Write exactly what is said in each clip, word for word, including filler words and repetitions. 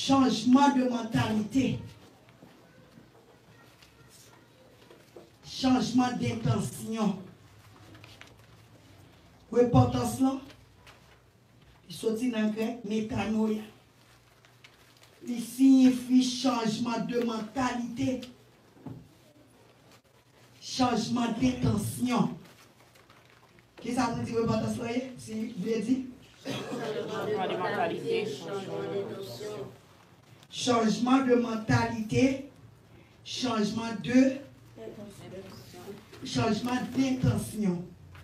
Changement de mentalité. Changement d'intention. Repentance là, il sortit dans le grec, métanoïa. Il signifie changement de mentalité. Changement d'intention. Qu'est-ce que ça veut dire repentance là? Si vous l'avez dit? Changement de mentalité, changement d'intention. Changement de mentalité, changement de changement d'intention.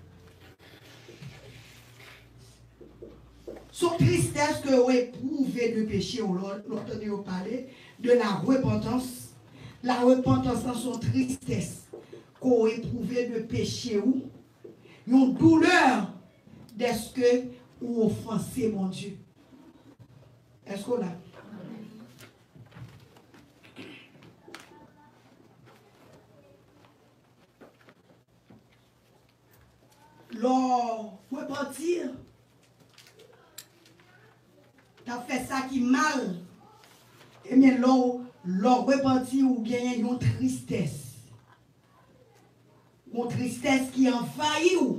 Son tristesse que vous éprouvez de péché, ou l'entendez vous parler de la repentance. La repentance dans son tristesse que vous éprouvez de péché ou une douleur d'est-ce que vous offensez mon Dieu. Est-ce qu'on a? Lors repentir, t'as fait ça qui mal. Et bien lors, lors repentir ou bien une tristesse. Une tristesse qui envahit ou.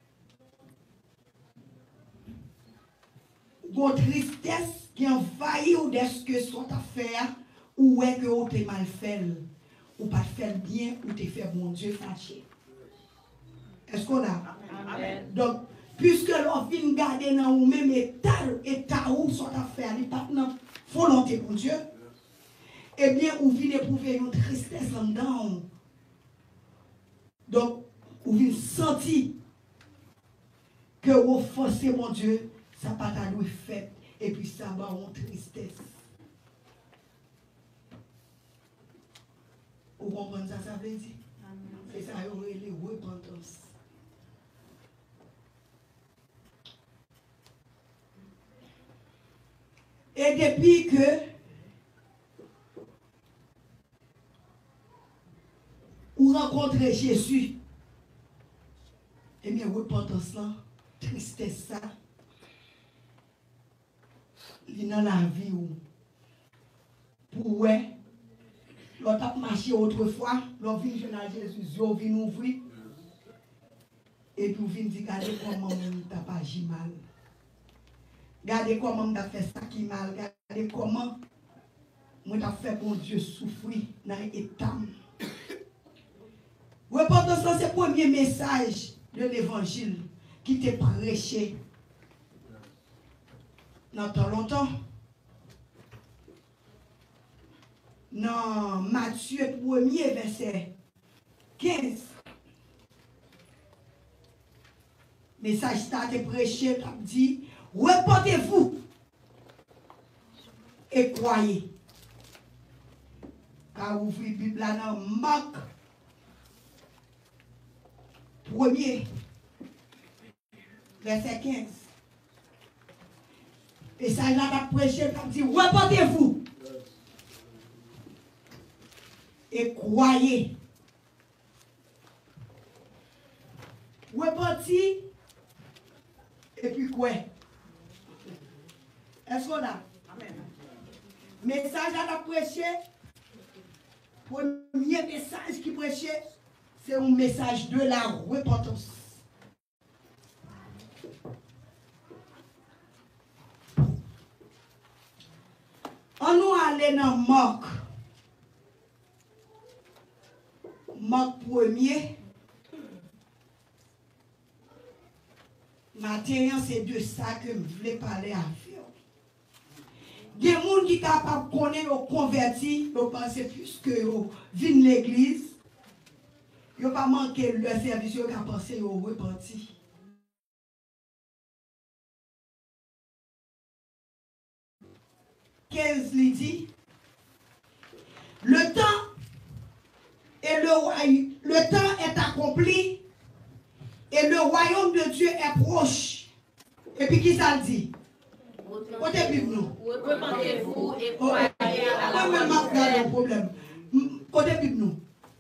Une tristesse qui envahit ou d'est-ce que soit affaire ou est que vous t'es mal fait. Ou pas fait bien ou t'es fait bon Dieu fâché. Est-ce qu'on a? Amen. Donc, puisque l'on vient garder dans vous-même état, état où sont affaires, les partenaires, volonté pour Dieu, eh bien, vous venez éprouver une tristesse en dedans. Donc, vous venez sentir que vous forcez mon Dieu, ça n'a pas de fait, et puis ça va en tristesse. Vous comprenez ça, ça veut dire? C'est ça, il y aurait les repentances. Et depuis que vous rencontrez Jésus, et bien repentance là, tristesse ça, il dans la vie ou pour ouais, l'on a marché autrefois, l'on vient jeune à Jésus, l'on vient ouvrir, et puis vous venez dire, regardez comment on t'a pas agi mal. Regardez comment on a fait ça qui mal. Regardez comment on a fait bon Dieu souffrir dans l'état. Repentance, c'est le premier message de l'évangile qui t'est prêché dans tant longtemps. Dans Matthieu premier verset quinze. Message ça t'est prêché, t'as dit. Repentez-vous et croyez. Car vous ouvrez la Bible là dans Marc premier, verset quinze. Et ça là a prêché, il dit repentez-vous et croyez. Repentir et puis quoi? Est-ce qu'on a? Amen. Message à la prêcher. Premier message qui prêchait, c'est un message de la repentance. On nous allait dans Marc. Marc premier. Maintenant, c'est de ça que je voulais parler à vous. Il y a des gens qui sont capables de connaître, de convertir, de penser plus que de venir l'église. Ils n'ont pas manqué le service, ils ont pensé au repenti. quinze dit, le temps et le, le temps est accompli et le royaume de Dieu est proche. Et puis qui ça dit? Repentez-vous et croyez à la parole. Côté Bible nous.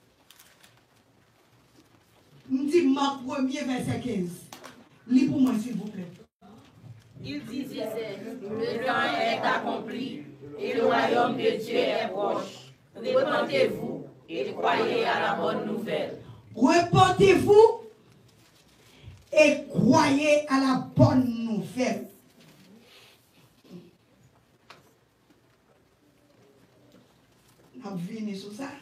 Nous dit Marc premier verset quinze. Lis pour moi s'il vous plaît. Il disait, le temps est accompli et le royaume royaume de Dieu est proche. Repentez-vous et croyez à la bonne nouvelle. Repentez-vous et croyez à la bonne nouvelle. On vient sur ça.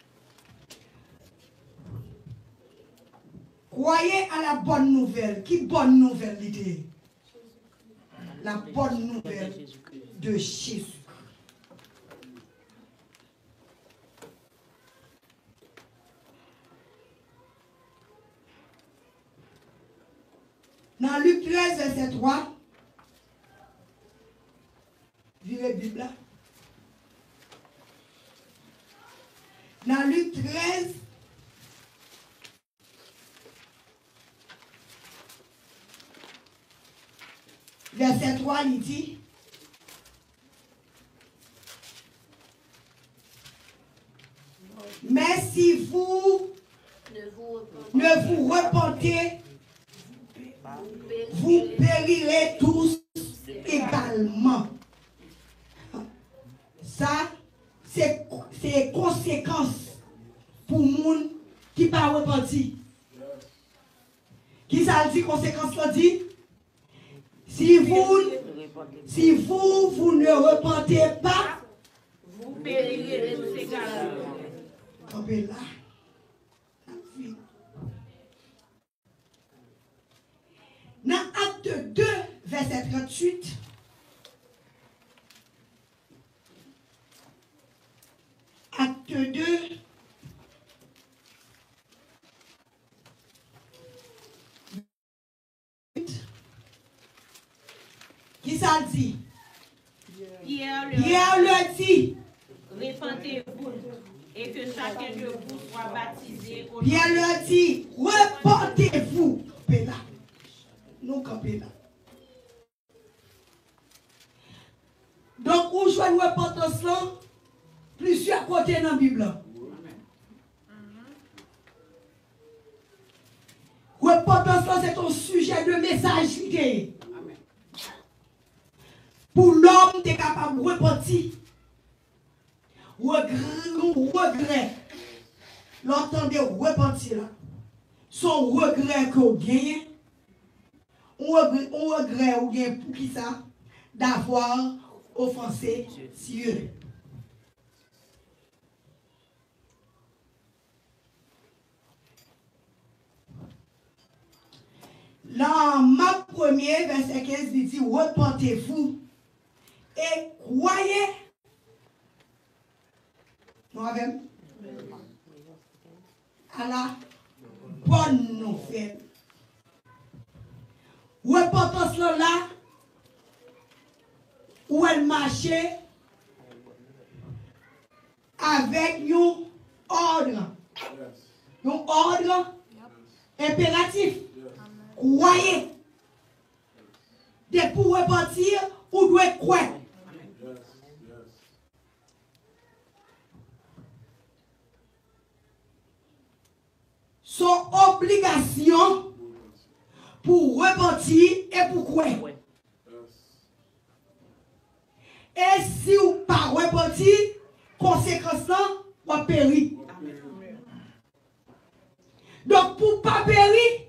Croyez à la bonne nouvelle. Qui bonne nouvelle l'idée? La bonne nouvelle de Jésus. Dans Luc treize, verset trois, virez la Bible là. Dans Luc treize, verset trois, il dit, mais si vous ne vous repentez, vous périrez tous également. Ça, c'est c'est conséquences pour les gens qui ne sont pas repentis. Qui ça dit conséquence là dit? Si vous, si vous, vous ne repentez pas, vous périrez tous également. Campez là. Dans Acte deux, verset trente-huit, Acte deux, qui ça dit? Pierre Pierre le dit. Repentez-vous et que chacun de vous soit baptisé au nom Pierre le dit, repentez-vous. Campez là. Nous campez là. Donc, où joue une repentance là? Plusieurs côtés dans la Bible. Repentance là, c'est un sujet de message. Pour l'homme, tu es capable de repentir. Regret, regret. L'entendez repentir là. Son regret qu'on gagne. On regret ou bien pour qui ça? D'avoir offensé Dieu. Dans Marc premier, verset quinze, il dit, repentez-vous et croyez. Moi-même. À la bonne nouvelle. Repentance là, là où elle marchait avec un ordre. Un ordre impératif. Croyez. Dès pour repentir, ou doit croire. Son obligation pour repentir et pour croire. Et si vous ne pas repentir, conséquence, vous périr. Donc, pour ne pas périr,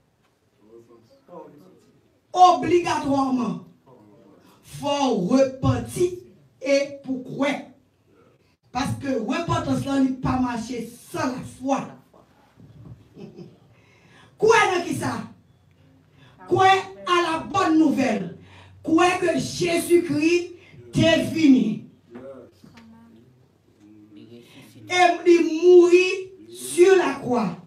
obligatoirement, il faut repentir et pour croire. Parce que repentance là n'est pas marché sans la foi. Quoi dans qui ça? Quoi à la bonne nouvelle? Quoi que Jésus-Christ est venu. Et il mourit sur la croix.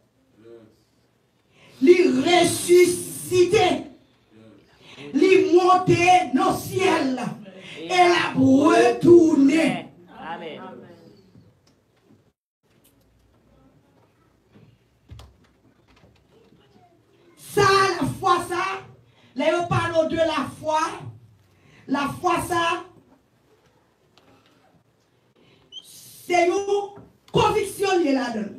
Il ressuscité. Il monté dans le ciel. Et l'a retourné. Amen. Ça, la foi, ça, là, on parle de la foi. La foi, ça, c'est une conviction liée là-dedans.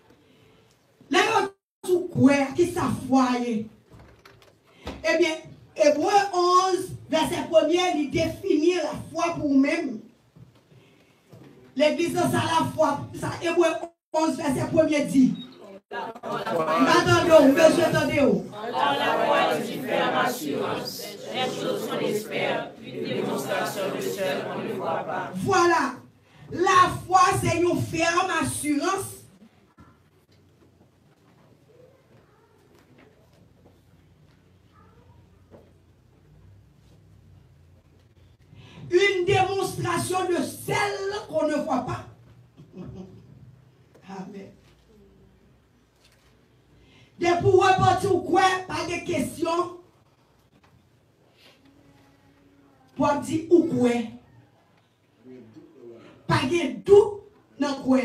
Là, on tout quoi qui ça foi. Eh bien, Hébreu onze, verset premier, il définit la foi pour nous-mêmes. L'église, ça la foi. Ça, Hébreu onze, verset premier dit. Attendez, monsieur, attendez. Or la foi est une ferme assurance. Les choses qu'on espère, une démonstration de celles qu'on ne voit pas. Voilà. La foi, c'est une ferme assurance. Une démonstration de celle qu'on ne voit pas. Amen. De pour repartir ou quoi, pas de questions. Pour dire ou quoi. Pas de doute dans quoi.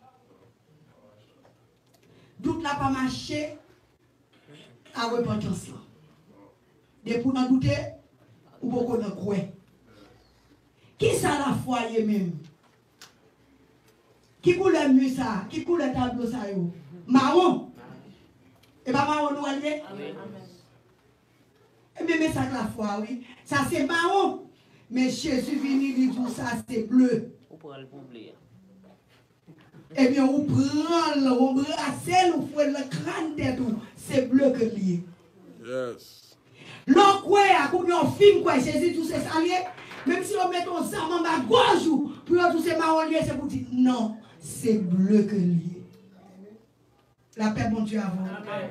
Doute n'a pas marché à repentance. De pour n'en douter, ou beaucoup dans quoi. Qui ça la foi même? Qui coule le mur ça? Qui coule le tableau ça? Marron? Et pas marron nous alliés? Et même ça que la foi, oui. Ça c'est marron. Mais Jésus vient il dit ça c'est bleu. Eh bien, on prend, on brasse, on fait le crâne de tout. C'est bleu que lié. Yes. L'on quoi, comme on filme quoi, Jésus tout c'est ça lié. Même si on met ton sang en bas gauche, pour tout ces marron lié, c'est pour dire non, c'est bleu que lié. La paix, mon Dieu, avant.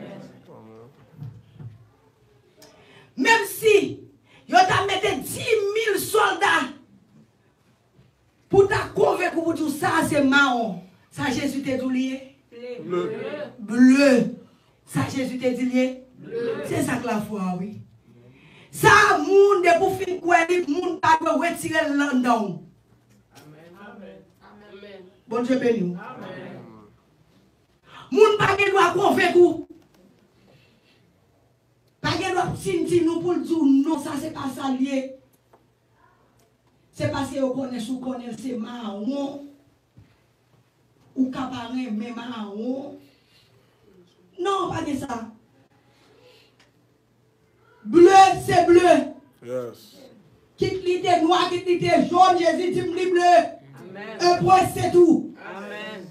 Même si, il t'a mis dix mille soldats pour t'a convaincre pour tout ça, c'est marron. Ça, Jésus t'a dit lié? Bleu. Bleu. Ça, Jésus t'a dit lié? C'est ça que la foi, oui. Ça, moun de pour fin quoi, moun pas doit retirer le landon. Amen. Amen. Bon Dieu béni. Amen. Moun pas doit convaincre. Pas doit sentir nous pour dire non, ça c'est pas ça lié. C'est parce que vous connaissez ou connaissez marron ou cabaret mais marron. Non, pas de ça. Bleu, c'est bleu. Yes. Quitte l'idée noire, quitte l'idée jaune, Jésus dit bleu. Amen. Un point, c'est tout. Amen.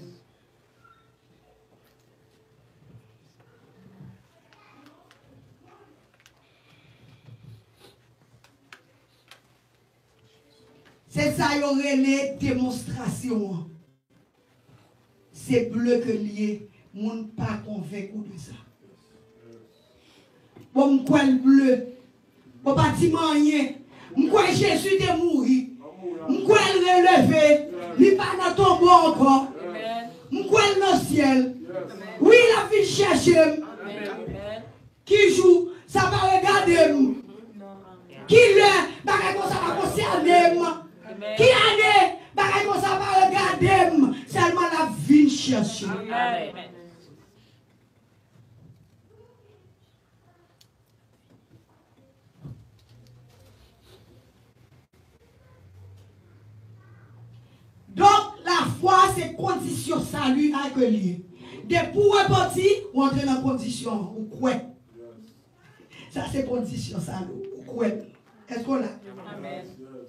C'est ça, il y aurait les démonstrations. C'est bleu que lié. Moun pas convaincu de ça. Bon, m'quoi le bleu, bon bâtiment rien, m'quoi Jésus est mort, m'quoi le relevé, il pas dans ton tombeau encore, m'quoi le dans le ciel, oui la vie cherche, qui joue, ça va regarder, qui le, bagay comme ça va concerner, qui année, bagay comme ça va regarder, seulement la vie cherche. Donc, la foi, c'est condition salut avec lui. De pour repartir, ou entrer dans la condition, ou quoi. Ça, c'est condition salut, ou quoi. Est-ce qu'on l'a? Amen.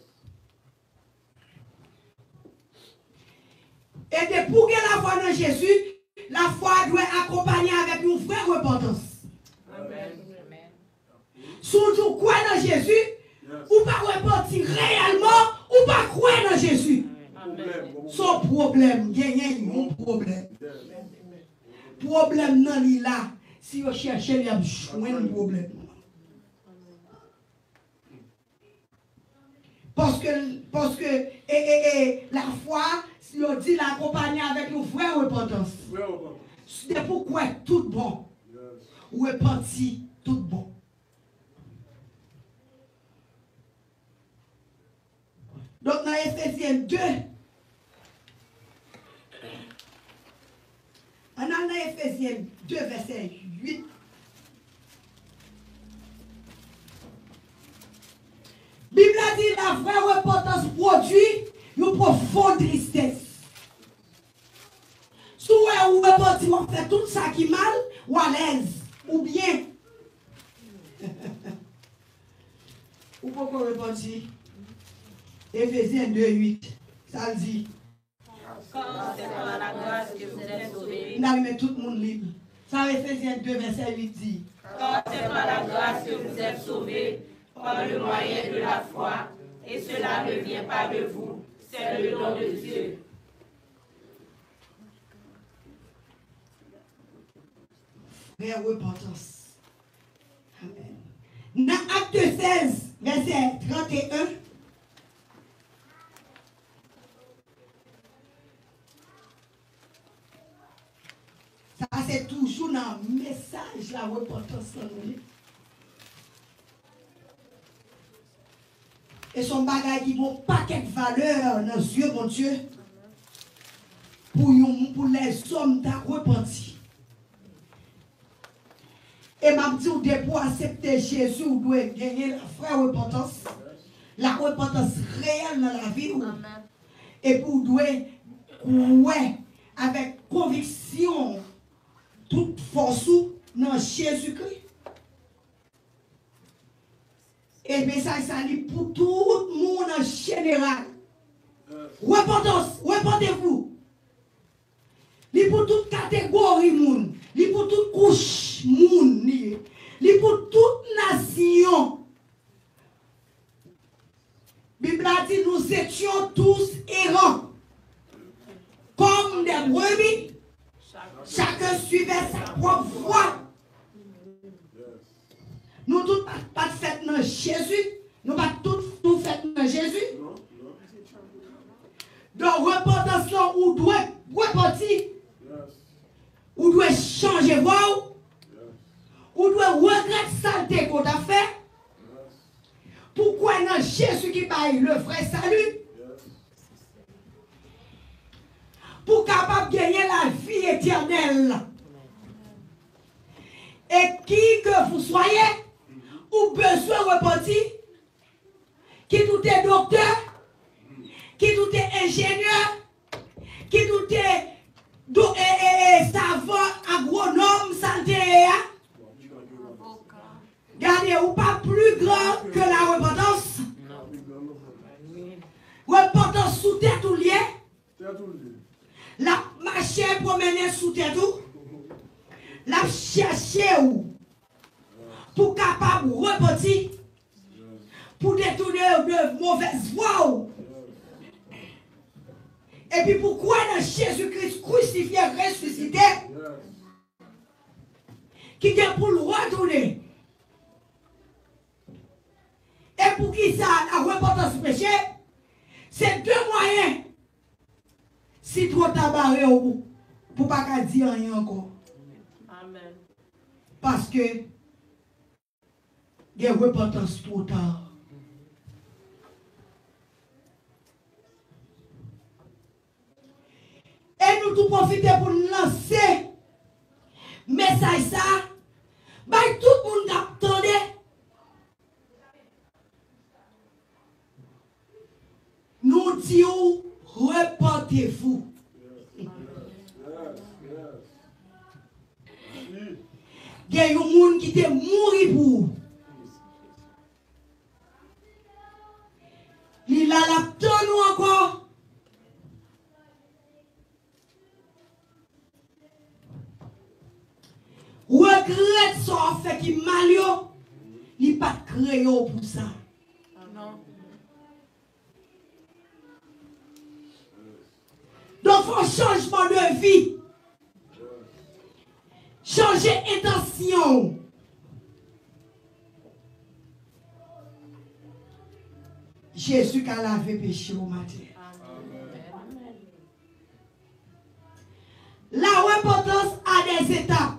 Et de pour que la foi dans Jésus, la foi doit accompagner avec une vraie repentance. Amen. Surtout quoi dans Jésus, ou pas repentir réellement, ou pas croire dans Jésus. Son problème, il y a un problème. Problème non il là. Si vous cherchez, il y a un problème. Parce que, parce que et, et, et, la foi, si on dit l'accompagner avec une vraie repentance. C'est pourquoi tout bon. Repenti, tout bon. Donc dans Ephésiens deux, on a dans Ephésiens deux, verset huit. Bible a dit la vraie repentance produit une profonde tristesse. Si vous repentez, vous faites tout ça qui est mal, ou à l'aise, ou bien. Ou pourquoi repentir? Éphésiens deux, huit. Ça le dit. Car c'est par la grâce que vous êtes sauvés. On a mis tout le monde libre. Ça, Éphésiens deux, verset huit dit. Car c'est par la grâce que vous êtes sauvés, par le moyen de la foi, et cela ne vient pas de vous, c'est le don de Dieu. Frère, repentance. Amen. Dans Acte seize, verset trente et un. Ça, c'est toujours dans le message, la repentance. Et son bagage qui vont paquet de valeur dans les yeux, mon Dieu, pour, pour les hommes d'à repentir. Et m'a dit, pour accepter Jésus, vous devez gagner la vraie repentance, la repentance réelle dans la vie. Amen. Et pour vous devez, ouais, avec conviction, toute force dans Jésus-Christ. Et bien ça, ça dit pour tout le monde en général. Repentance, repentez-vous. Li pour toute catégorie monde, li pour toute couche monde, li pour toute nation. Bible a dit nous étions tous errants comme des brebis. Chacun suivait sa propre voie. Nous tous pas, pas fait dans Jésus, nous pas tout tout fait dans Jésus. Donc repentance là où doit repentir. Ou doit changer voie, ou doit regretter saleté qu'on a fait. Pourquoi non Jésus qui paye le vrai salut? Pour capable de gagner la vie éternelle. Et qui que vous soyez, ou besoin repentir, qui tout est docteur, qui tout est ingénieur, qui tout est Do, eh, eh, eh, savant, agronome, santé. Regardez, ou pas plus grand que la repentance. Repentance sous tête ou lié. La marcher promener sous tête ou. La chercher ou. Pour capable de repentir. Pour détourner de mauvaises voies. Et puis pourquoi dans Jésus-Christ crucifié, ressuscité, qui est pour le retourner? Et pour qui ça, la repentance péché, c'est deux moyens. Si trop tabaré au bout, pour ne pas dire rien encore. Amen. Parce que il y a repentance trop tard. Et nous tout profiter pour lancer message ça. Bah tout le monde attendait. Nous disons repentez-vous. Il y a des gens qui étaient morts pour. Il a l'attend nous encore. Regrette son fait qui malio, il pas créé pour ça. Non. Donc, il faut changement de vie. Changer intention. Jésus a lavé péché au matin. Amen. La repentance a des étapes.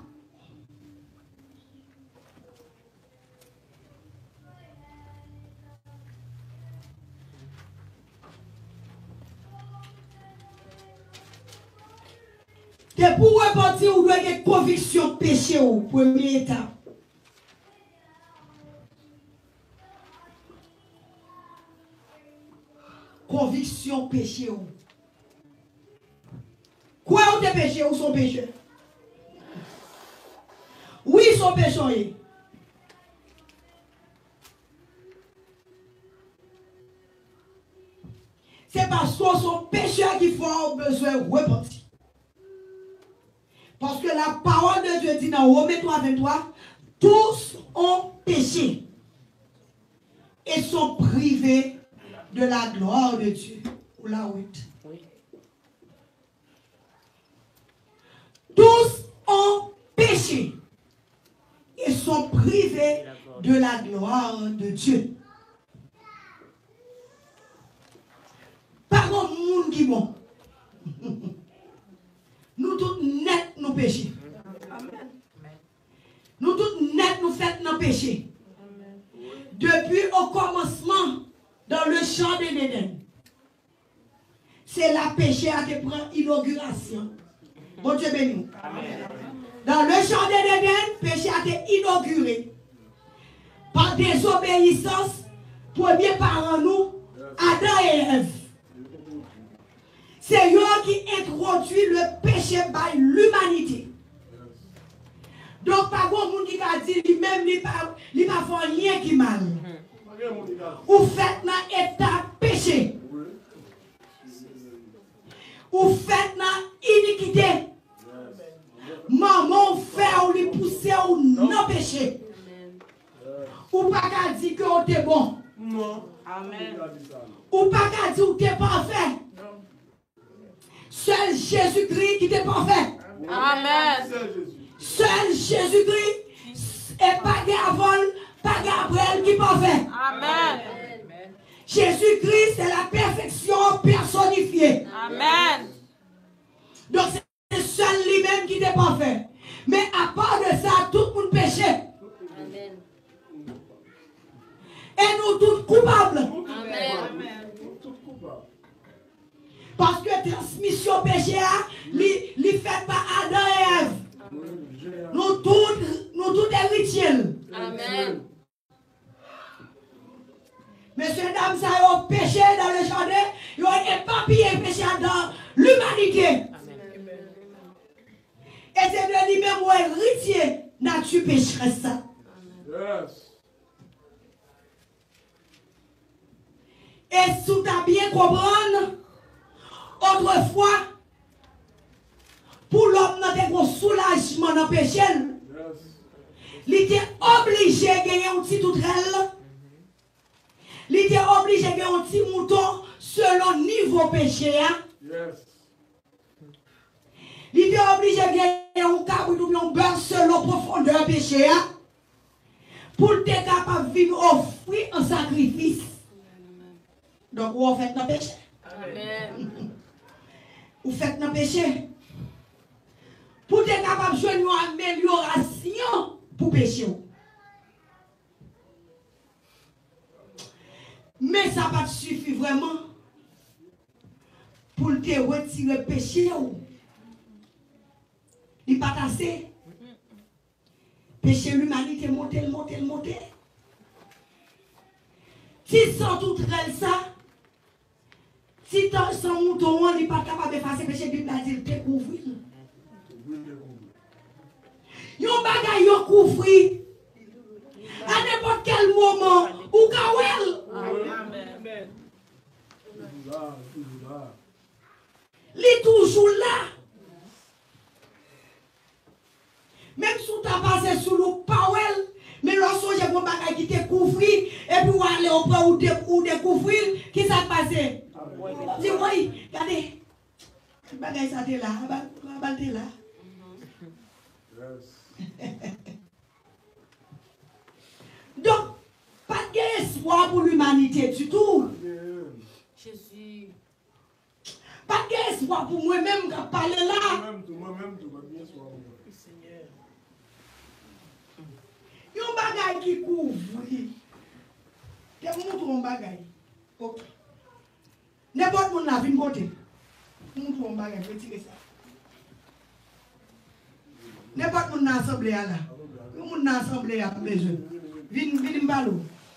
Et pour repentir, vous devez avoir conviction péché au premier étape. Conviction péché ou. Quoi ou tes péchés ou son péché? Oui, son péché. c'est parce qu'on sont pécheurs qu'il faut besoin de repentir. Parce que la parole de Dieu dit dans Romains trois, vingt-trois, tous ont péché et sont privés de la gloire de Dieu. Ou la huit. Oui. Tous ont péché et sont privés de la gloire de Dieu. Par contre, monde qui bon. Nous tous net nous péchés. Nous tous net nous faisons nos péchés. Depuis au commencement, dans le champ de l'Éden, c'est la péché à te prendre inauguration. Bon Dieu béni. Dans le champ de l'Éden, péché a été inauguré par désobéissance, premier parent nous, Adam et Ève. C'est eux qui introduit le péché par l'humanité. Donc, pas bon monde qui a dit lui-même, il n'a pas fait rien qui mal. Ou faites dans état péché. Ou faites dans iniquité. Maman fait ou lui pousser ou non péché. Ou pas qu'à dire que vous êtes bon. Amen. Ou pas qu'à dire que vous êtes parfait. Seul Jésus-Christ qui est parfait. Amen. Seul Jésus-Christ et pas Gabriel, pas Gabriel qui est parfait. Amen. Jésus-Christ c'est la perfection personnifiée. Amen. Donc c'est seul lui-même qui est parfait. Mais à part de ça, tout le monde péché. Amen. Et nous tous coupables. Amen. Parce que transmission péché, li fait par Adam et Ève. Nous tous, nous tous héritiers. Amen. Messieurs, dames, ça y a péché dans le jardin, ils ont éparpillé péché dans l'humanité. Et c'est de lui-même où héritier, nature pécheresse ça. Yes. Et si tu as bien compris, autrefois, pour l'homme dans un soulagement dans le péché, il était obligé de gagner un petit toutrelle. Il était obligé de gagner un petit mouton selon le niveau péché. Il était obligé de gagner un cabri ou un beurre selon la profondeur péché. Pour être capable de vivre offrir un sacrifice. Donc, vous faites dans le péché. Amen. Vous faites dans le péché. Pour être capable de jouer une amélioration pour pécher. Mais ça ne suffit pas vraiment pour te retirer le péché. Il n'est pas assez. Péché l'humanité, monter, monter, monter. Si sans tout ça, si sans mouton, on n'est pas capable de faire ce péché, Bible a dit découvrir. Yon bagay yon couvri à n'importe quel moment ou kawel. Amen. Il est toujours là. Même si tu as passé sous le pawel, mais lorsque j'ai un bagay qui te couvri et puis ou aller au point ou découvrir, qui s'est passé? Dis oui, regardez. Le bagay ça t'est là, la t'est là. Donc, pas d'espoir pour l'humanité du tout. Jésus. Pas d'espoir pour moi-même qui parle là. Moi-même, tu vas bien espoir. Seigneur. Il y a un bagage qui couvre. Il y a un bagage. Ok. N'importe où on a vu une côté. Montre un bagage, retirez ça. N'importe où on a assemblé là. On a assemblé à besoin. Vin, vin mbalo.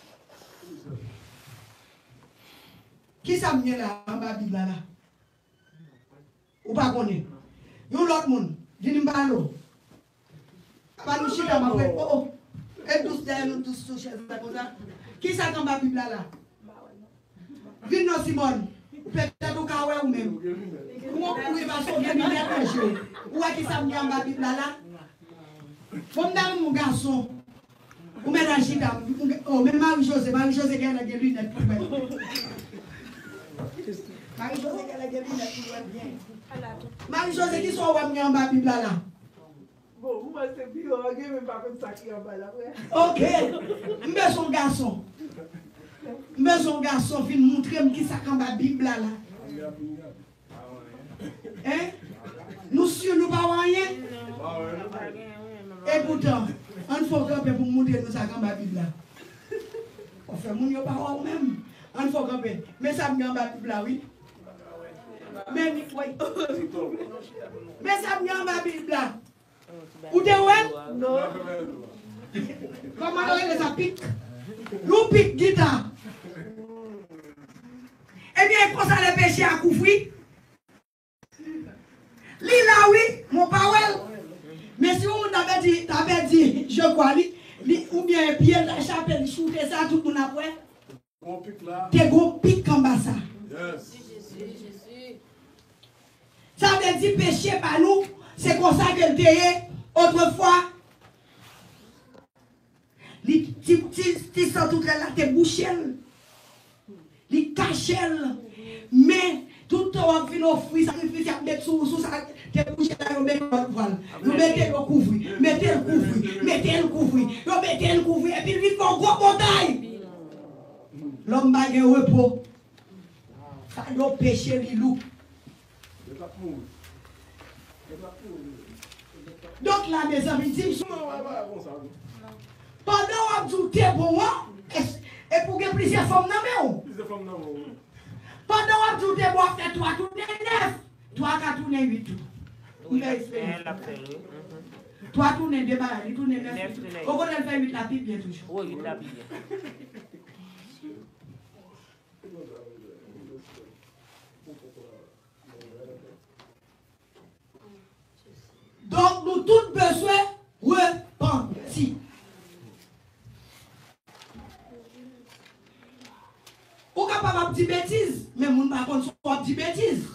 Qui ça vient là en bas Bible là? Ou pas connaît? Yon l'autre monde, vin mbalo. Pas nous chita ma frère. Oh oh. Et tous derrière nous tous toucher ça comme ça. Qui ça en bas Bible là? Vin non Simone. Peut-être au cas où même. Comment vous pouvez pas sauver une lettre? Où est-ce que ça me dit en Bible là? Comme dans mon garçon. Vous mettez un chita. Oh, même Marie-Josée. Marie-Josée qui a des lunettes pour moi. Marie-Josée qui a des lunettes pour moi bien. Marie-Josée qui sont en Bible là? Bon, moi c'est bien, on ne même pas comme ça qui est en bas là. Ok. Mais son garçon. Mais son garçon vient montrer qui ça quand la Bible là. Hein? Nous sur nous pas rien. Et pourtant, on faut camper pour montrer nous ça quand la Bible là. On fait mon yo pas même. On faut camper. Mais ça me dans la Bible là oui. Mais oui. Mais ça me dans la Bible là. Ou de ouais? Non. Comment on les a pique? Nous pique guitare. Eh bien, il faut ça le péché à couvrir. Lila, oui, mon parole. Mais si on avait dit, t'avais dit, je crois, li, li, ou bien Pierre la chapelle, shooter ça, tout le monde après. T'es gros pique comme ça. Yes. Ça veut dire péché par nous, c'est comme ça que le théâtre, autrefois. Tu sens tout là, t'es bouché. Li caché. Mais tout le temps, on vient offrir sacrifice, on met sous sous ça, t'es bouché là, on met le voile. On mettez le couvrir, mettez le couvrir, mettez le couvrir, on mettez le couvrir, et puis il fait un gros bataille. L'homme va y repos. Ça y est péché, li loup. Donc là, mes amis, dis pendant que vous êtes pour moi, et pour que plusieurs femmes n'ont pendant que vous êtes pour faire trois tournées neuf, trois quatre tournées huit. Trois tournées de barres, tournées neuf. Au côté de faire huit la pipe bien toujours. Oui, huit la pipe. Donc nous tous besoin repentir. Ou capable de dire bêtises, mais mon par contre soit dire bêtises.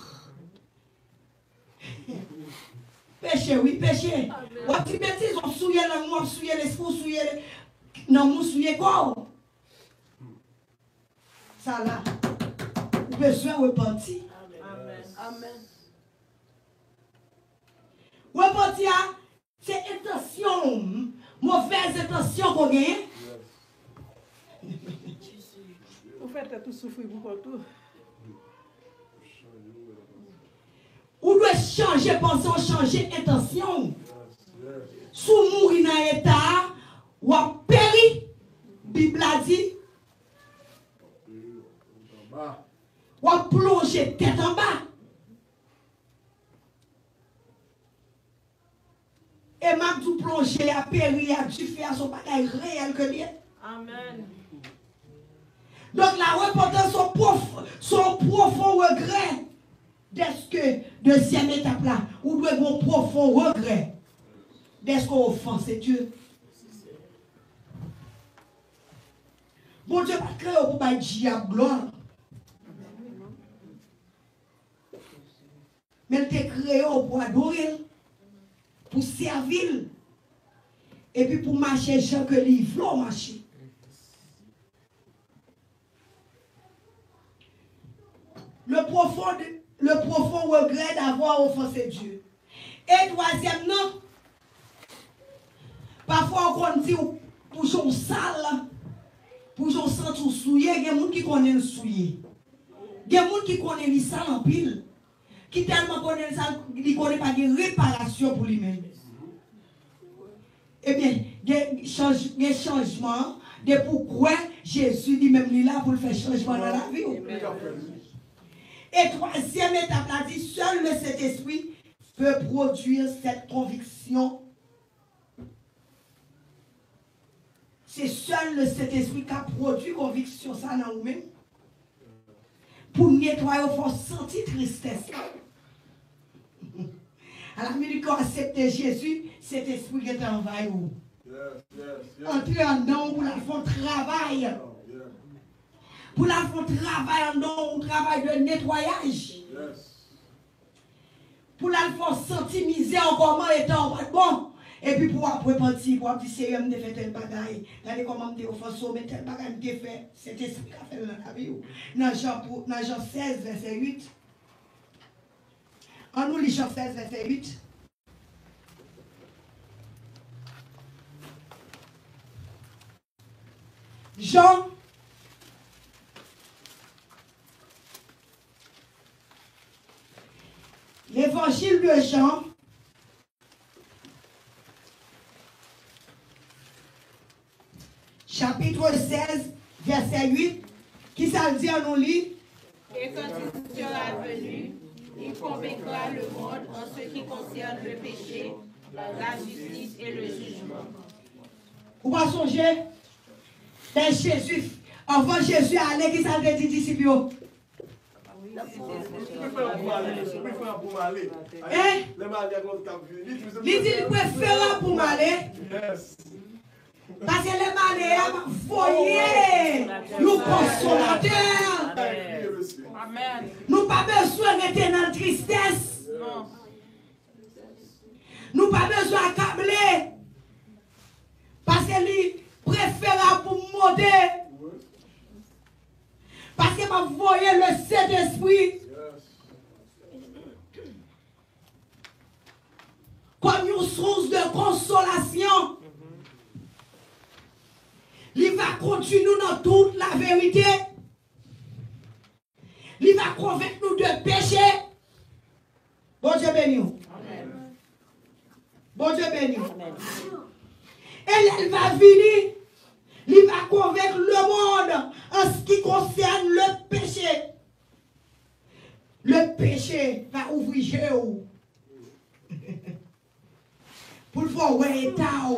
Péché, oui, péché. Ou dire bêtises, on souille la mou, on souille l'esprit, on souille non, on souille quoi? Ça là, besoin repentir. Amen. Amen. Repentir, c'est intention, mauvaise intention qu'on gagne. Vous faites tout souffrir pour tout. Ou doit changer pensée, changer intention. Sous mourir dans l'état, ou à péri, Bible a dit, ou à plonger tête en bas. Et même tout plonger à péri, à tu fais à son bagage réel que bien. Amen. Donc la repentance, son profond, son profond regret, d'est-ce que, deuxième étape là, ou doit avoir un profond regret, d'est-ce qu'on offense Dieu. Bon Dieu, pas créé pour pas dire gloire. Mais il t'a créé pour adorer, pour servir, et puis pour marcher, gens que les veulent marcher. Le profond, le profond regret d'avoir offensé Dieu. Et troisième, non. Parfois, on dit pour son sale, pour son sang tout souillé, il y a des gens qui connaissent le souillé. Il y a des gens qui connaissent le sale en pile. Qui tellement connaissent le sale, qui ne connaissent pas de réparation pour lui-même. Eh bien, il y a des changements de pourquoi Jésus dit même là pour faire changement dans la vie. Et troisième étape, là dit, seul le Saint-Esprit peut produire cette conviction. C'est seul le Saint-Esprit qui a produit conviction, ça dans nous-mêmes. Pour nettoyer, il faut sentir tristesse. À la minute qu'on accepte Jésus, cet esprit qui est envahi. Entrer en dedans pour la faire travail. Pour la faire travail en don, un travail de nettoyage. Yes. Pour la faire sentir misère comment étant bon. Et puis pour après partir, pour dire Seigneur, me fait tel bagaille. Regardez comment me offensé, mais tel bagaille me fait. Cet esprit qui a fait dans la vie. Dans Jean seize, verset huit. On nous lit Jean seize, verset huit. Jean, l'évangile de Jean, chapitre seize, verset huit, qui ça dit en nous lit? Et quand il sera venu, il convaincra le monde en ce qui concerne le péché, la justice et le jugement. Vous va songer? C'est Jésus. Avant Jésus allait, qui ça dit disciples? Hein? Il dit qu'il préfère pour m'aller. Parce que les malais voyez nous consolateurs. Nous pas besoin d'être dans la tristesse. Nous pas besoin d'accabler. Parce que lui préfère pour monter. Parce que vous voyez le Saint-Esprit comme une source de consolation. Il va conduire nous dans toute la vérité. Il va convaincre nous de péché. Bon Dieu béni. Bon Dieu béni. Et elle va venir. Il va convaincre le monde en ce qui concerne le péché. Le péché va ouvrir Jéhu. Pour le voir où est l'état.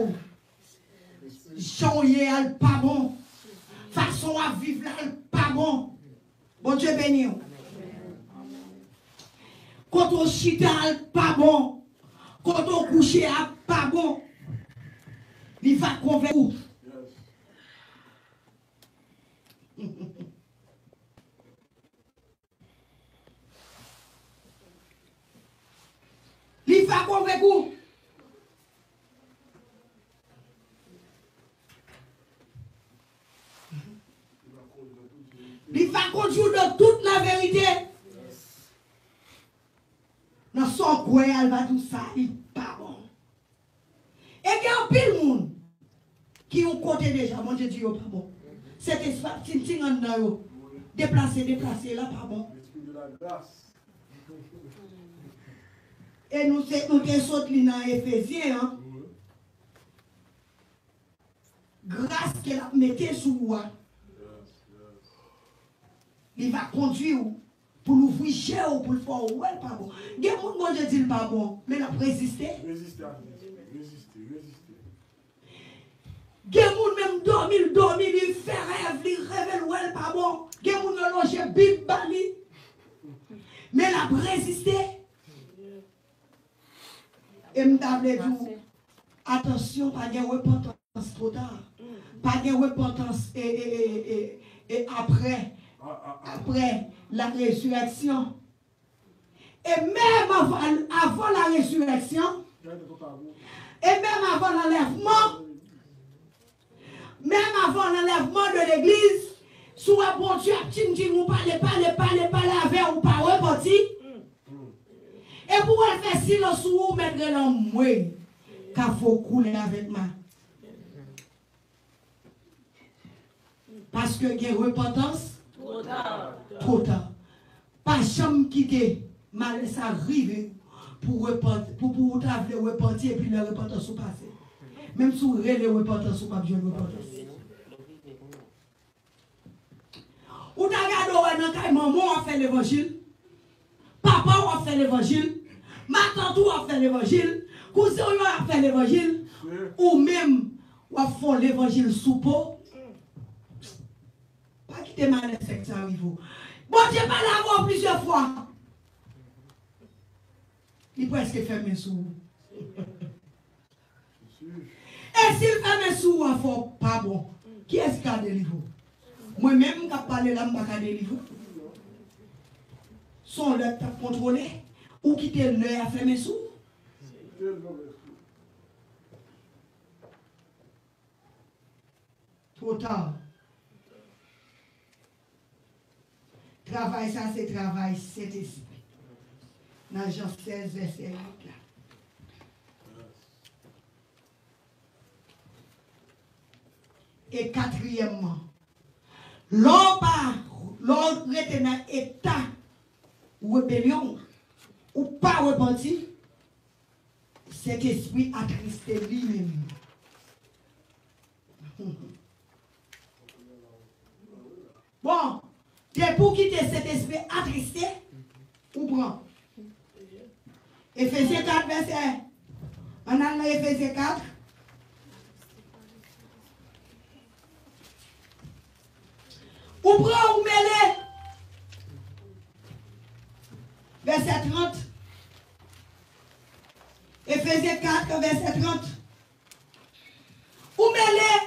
Changé elle pas bon. Façon à vivre là, elle pas bon. Bon Dieu béni. Quand on chita, elle pas bon. Quand on couche, elle pas bon. Il va convaincre. Il va convaincre. Il va conduire de toute la vérité. Dans son coin, elle va tout ça, il n'est pas bon. Et il y a un pile de monde qui ont côté déjà, mon Dieu dit, pas bon. Cet espace, c'est un peu déplacé, déplacé, là, pas bon. Et nous sommes sautés dans Éphésiens, hein? Grâce qu'elle a mis sous moi. Il va conduire pour l'ouvrir chez ou pour le faire ou elle pas bon. Il y a beaucoup de gens qui disent pas bon, mais il a résisté. Résister, résister, résister. Il y a beaucoup même dormir, dormir, il fait rêve, il révèle ou elle pas bon. Il y a beaucoup de loger bip bali. Mais il a résisté. Et je t'avais dit, attention, pas de repentance trop tard. Pas de repentance et, et, et, et après. Après la résurrection. Et même avant, avant la résurrection, et même avant l'enlèvement, même avant l'enlèvement de l'église, sous un bon Dieu, vous parlez, parlez, parlez, parlez avec ou pas reparti. Et pour elle faire silence ou vous mettre l'homme, oui, qu'il faut couler avec moi. Parce que il y a repentance. Trop tard. Trop tard. Pas jamais quitter. Mal ça arrive pour repentir, pour pour travailler repentir et puis le repentance ou passer. Même si vous relèvez repentance ou pas besoin de repentance. Ou t'as regardé dans le maman a fait l'évangile. Papa a fait l'évangile. Ma tante a fait l'évangile. Cousin a fait l'évangile. Ou même a fait l'évangile sous peau. Pas quitter mal que ça arrive. Bon Dieu pas l'avoir plusieurs fois. Il peut presque faire mes sous. Et s'il fait mes sous, il faut pas bon. Qui est-ce qui a délivré? Moi-même, je ne parle là, je ne vais pas délivrer. Son l'heure t'a contrôlé. Ou quitter l'heure à fermer sous. Trop tard. Travail, ça c'est travail, c'est esprit. Dans Jean seize, verset huit. Là. Et quatrièmement, l'homme pas, l'homme était dans état rébellion ou pas repenti, cet esprit attristé lui-même. Bon, c'est pour quitter cet esprit attristé, ou prend. Éphésiens quatre, verset. On a dans Éphésiens quatre. Ou prend ou mêlé. Verset trente. Éphésiens quatre, verset trente. Ou mêlé.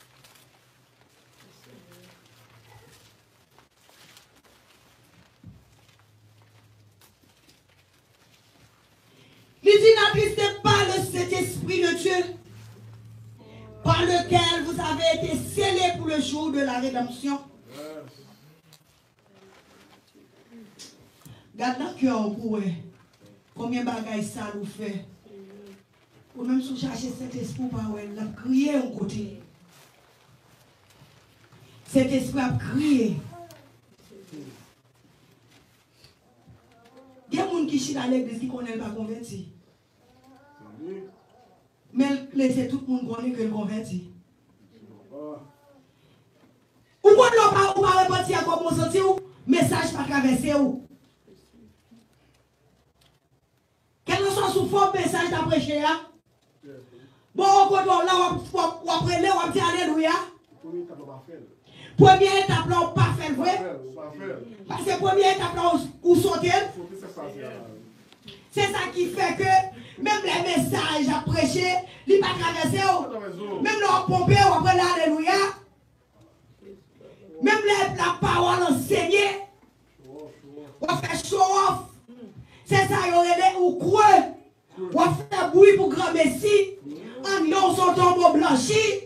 Il dit n'attristez pas le Saint-Esprit de Dieu, par lequel vous avez été scellés pour le jour de la rédemption. Garde dans le cœur pour eux. Combien de bagailles ça nous fait. Ou même si vous cherchez cet esprit par eux, il a crié un côté. Cet esprit a crié. Il y a des gens qui sont dans l'église qui ne connaissent pas converti. Mais laissez tout le monde connaître que le converti. Ou quand on va ou va repartir comme on senti ou message pas traverser ou. Quel soit sous forme message d'après prêcher là. Bon quand on là on après là on dit alléluia. Première étape là on pas faire vrai. Parce que première étape là ou sauter. C'est ça qui fait que même les messages à prêcher, ils ne pas traverser. Même leur pomper, on après l'alléluia. Même les, la parole enseignée, on fait show off. C'est ça, il ou creux. On fait bruit pour grand messie. En yon son tombeau blanchi.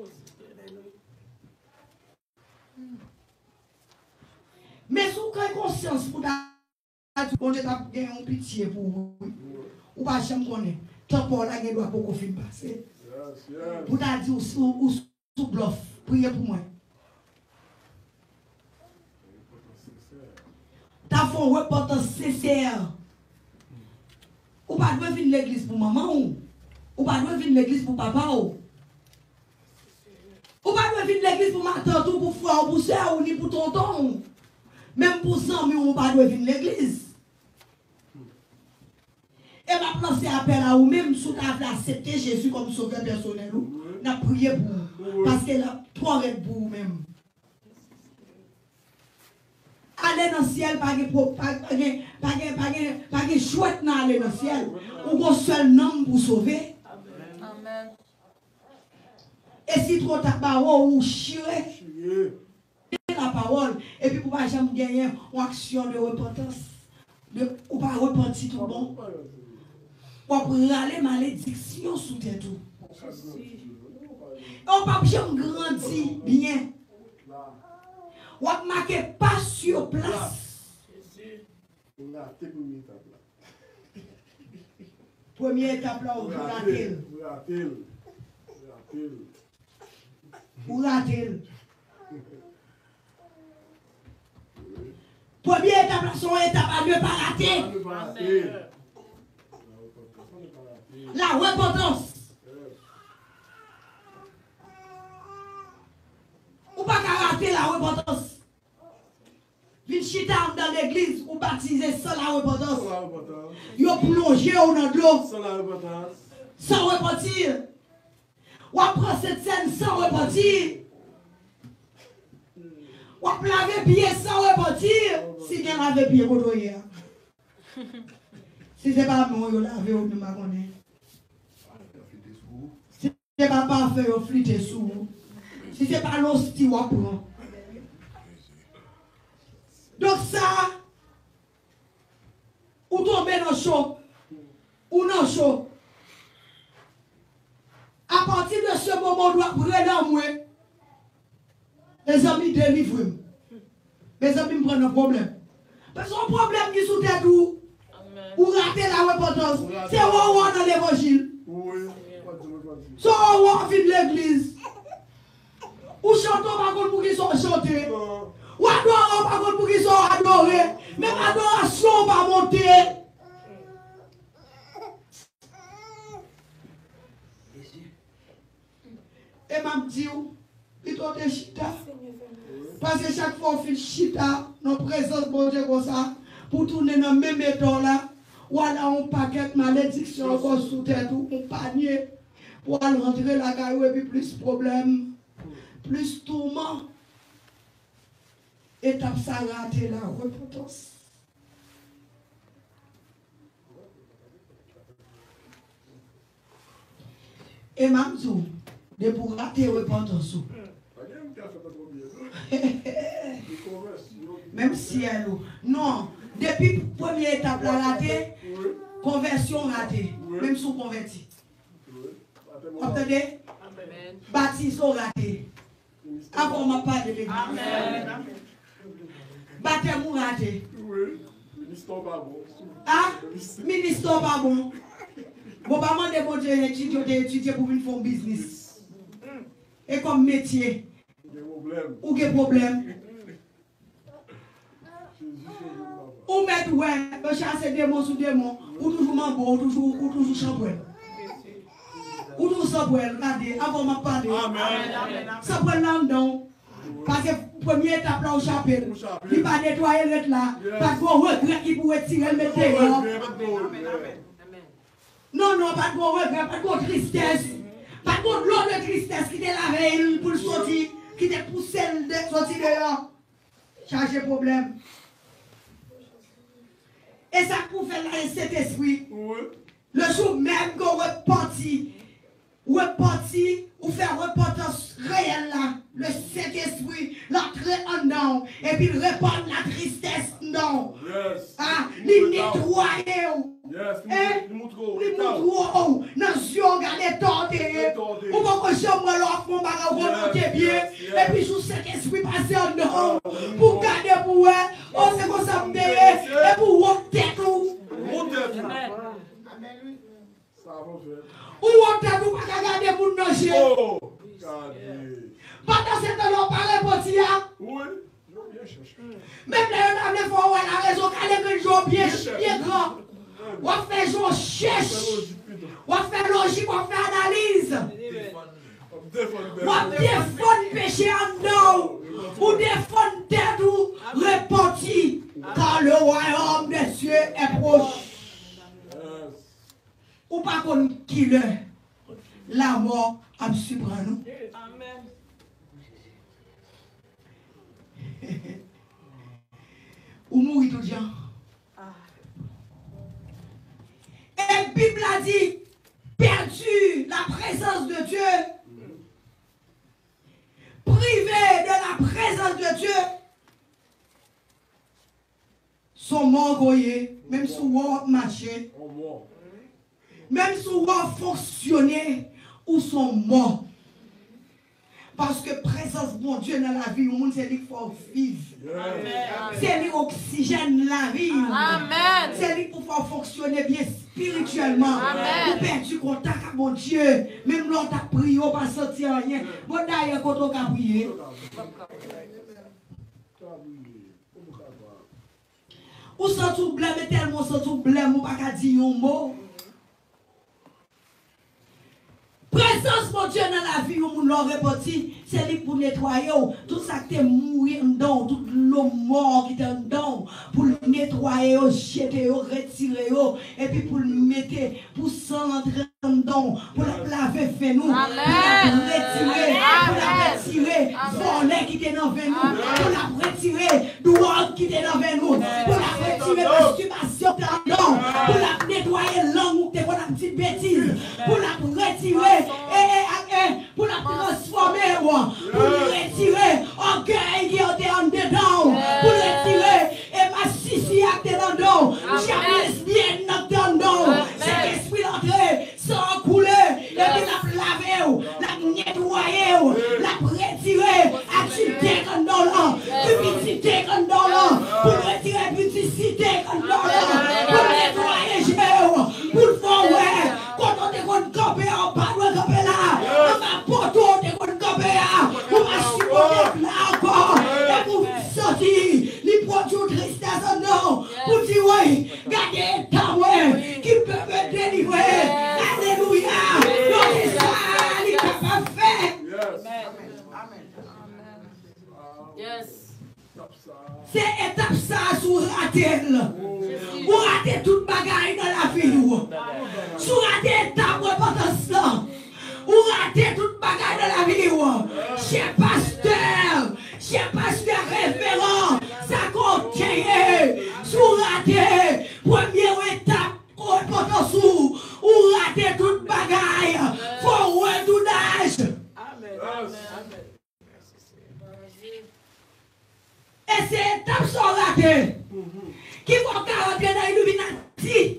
Mais si vous avez conscience pour on est en pitié pour vous. Ou pas jamais connaître. Tant pour la guerre doit beaucoup film passer. Pour ta dire ou sous bluff. Priez pour moi. Ta fait un repentance sincère. Ou pas doit venir l'église pour maman ou. Ou pas doit venir l'église pour papa ou. Ou pas doit venir l'église pour ma tante ou pour frère ou pour soeur ou ni pour tonton. Même pour ça, mais on pas doit venir l'église. Et ma place appel à vous même si vous avez accepté Jésus comme sauveur personnel. On a prié pour vous. Parce que là, trois rêves pour vous-même. Aller dans le ciel, pas de chouette dans aller dans le ciel. Ou un seul nom pour sauver. Amen. Et si trop ta parole ou chiré, la parole, et puis pour ne pas jamais gagner une action de repentance, de, ou pas repentir tout bon. Pour râler malédiction sous tes tout. On ne peut jamais grandir bien. On ne marque pas sur place. Première étape là, on rater. Ou rater. Première étape là, son étape à ne pas rater. La repentance. Ou pas qu'à rater la repentance. Vin chita dans l'église ou baptiser sans la repentance. Yo plongé dans l'eau. Sans la repentance. Sans repentir. Ou prend cette scène sans repentir. Ou laver pied sans repentir. Si bien laver pied pour toi. Si c'est pas moi, yo laver ou ne m'a connaît. Si c'est pas parfait, yo fliter sous. Si c'est pas l'hostie, ou prend. ça, ou tomber dans le chaud, ou dans le chaud. À partir de ce moment, on doit prendre moi. Les amis délivrent. Mes amis me prennent un problème. Parce qu'un problème qui est sous tête ou, ou rater la repentance, c'est où on dans l'évangile. C'est où on vit de l'église. Ou chantons par contre pour qu'ils soient chantés. Ou adorons par contre pour qu'ils soient adorés. Même adoration va monter. Et m'a dit, plutôt de chita. Parce que chaque fois on fait chita, nos présences, bon Dieu, comme ça, pour tourner dans le même état là, ou alors on paquet malédiction encore sous tête ou on panier, pour aller rentrer la caillou et puis plus problème, plus tourment. Étape ça raté la repentance. Et m'a dit, de pour rater repentance. Même si elle non, depuis la première étape la ratée, conversion ratée, même sous converti. Vous entendez? Baptisation ratée. Avant ma part de l'église. Baptême raté. Ah, ministre pas bon. Bon, pas demander mon Dieu d'étudier d'étudier pour une faire business. Et comme métier. Ou des problèmes. Ou mettre ouais, chasser démons sous démons, ou toujours mambo, ou toujours ou toujours chambrel. Ou toujours chambrel, regardez, avant ma parler. Amen. Chambrel là dedans. Parce que première étape là au chapitre, il va nettoyer le là, pas de regret qui pourrait tirer le mettre dehors. Non, non, pas de regret, pas de tristesse. Pas de l'eau de tristesse qui te la veille pour sortir, qui te pousse de sortir dehors. Charger problème. Et ça pour faire là cet esprit. Le jour même qu'on repentit, repentit, ou faire repentance réelle là, le Saint-Esprit, l'entrer en dedans, et puis répandre la tristesse non. Yes. Ah, il nettoyer. Yes, il montre, dans les yeux, regardez tordé. Ou pas que chambre là, on va remonter bien, et puis sous Saint-Esprit passer en dedans, pour garder pour eux, on sait qu'on s'en met, et pour monter tout. Ou on t'a tout pas garder pour nager. Oh, pendant ce temps, on parle pour tia. Oui. Même là, on a fait fois la raison qu'elle est jour bien bien grand. On fait jour cherche. On fait logique, on fait analyse. On défend péché en nous. Ou défend tête ou repentir. Car le royaume des cieux est proche. Ou pas qu'on qui le la mort a subra nous. Amen. Ou mourir tout le temps. Et la Bible a dit, perdu la présence de Dieu, privé de la présence de Dieu, sont morts, même si on marché. Même si on fonctionner, ou sont morts. Parce que présence de mon Dieu dans la vie, le monde c'est lui qu'il faut vivre. C'est lui oxygène la vie. Amen. C'est lui pour faire fonctionner bien spirituellement. Amen. Ou perdu contact avec mon Dieu. Même l'on t'a prié, on va sentir rien. Bon d'ailleurs, quand on a prié. Ou sans tout blême, tellement sans tout blême, ou pas qu'à dire un mot. Présence mon Dieu dans la vie, où nous l'avons répété, c'est lui pour nettoyer tout ça qui est mort dedans, toute l'eau mort qui est dedans, pour le nettoyer, jeter, retirer, et puis pour le mettre, pour s'entrer dedans, pour la laver, fait nous, pour la retirer, pour la retirer, voler qui est dans nous, pour la retirer, douane qui est dans nous, pour la retirer, masturbation dedans, pour la nettoyer langue, pour la petite bêtise, pour la retirer. Et, et, et, pour la transformer, pour retirer orgueil qui est en dedans, pour retirer, et C'est étape ça sous rater. Ou rater toute bagaille dans la vie. Sous rater étape repentance là. Ou rater toute bagaille dans la vie. Cher pasteur, cher pasteur référent, ça contient. Sous rater, première étape repentance ou rater toute bagaille. Faut retournage. Amen. Amen. Et c'est étape sont ratées. Qui vont rentrer dans l'illuminati.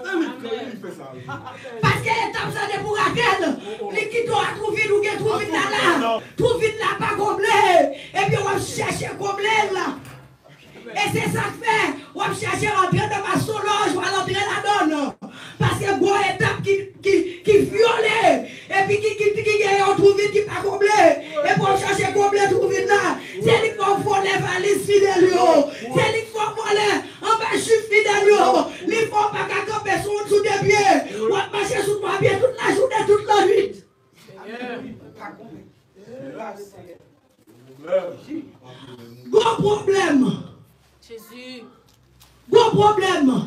Parce que l'étape ça c'est pour rater. Les qui doivent trouver ou qui trouvent là. Trouver là pas comblé. Et puis on va chercher comblé là. Et c'est ça que fait. On va chercher rentrer dans ma solange. On va rentrer là-dedans. Parce que bon étape qui qui qui viole. Et puis qui qui qui on trouve qui pas comblé. Et pour chercher comblé trouver là. C'est lui qui faut les valises fidèles. C'est lui qui faut voler en bas chute fidèle. Il faut pas qu'à camper sur dessous des pieds. On va marcher sous trois pieds toute la journée, toute la nuit. Gros problème. Jésus. Gros problème.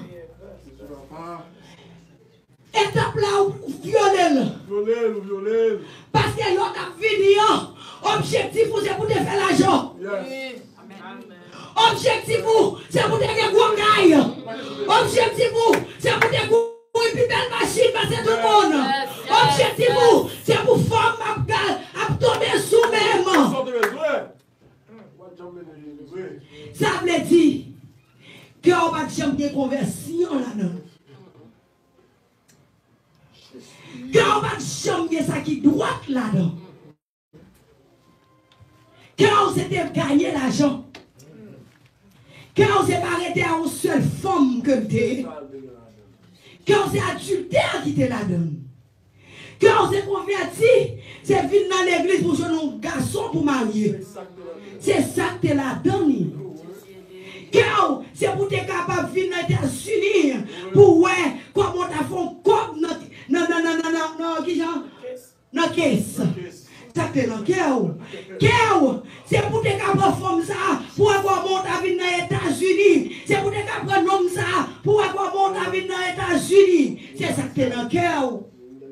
Étape là où violer. Violer ou violer. Parce que l'on a fini. Objectif c'est pour te faire l'argent. Yes. Objectif c'est pour te faire gros gaille. Objectif c'est pour te faire une plus belle machine parce que tout le monde. Objectif c'est pour femme à tomber sous même. Ça veut dire que on va jamais conversion là-dedans. Que on va jamais ça qui droit là-dedans. Quand on s'était gagné l'argent, quand on s'est arrêté à une seule femme que t'es, quand on s'est adultère qui t'es là-dedans, quand on s'est converti, c'est venu dans l'église pour jouer un garçon pour marier. C'est ça que t'es là-dedans. Quand c'est pour être capable de venir dans les États-Unis pour voir comment t'as fait un code non, non, non, non, non, non, qui genre? Dans la caisse. Ça t'es dans Kéo. C'est pour te capable femme ça, pour avoir mon avis dans les États-Unis. C'est pour te capable homme ça, pour avoir mon avis dans les États-Unis. C'est ça que t'es dans Kéo.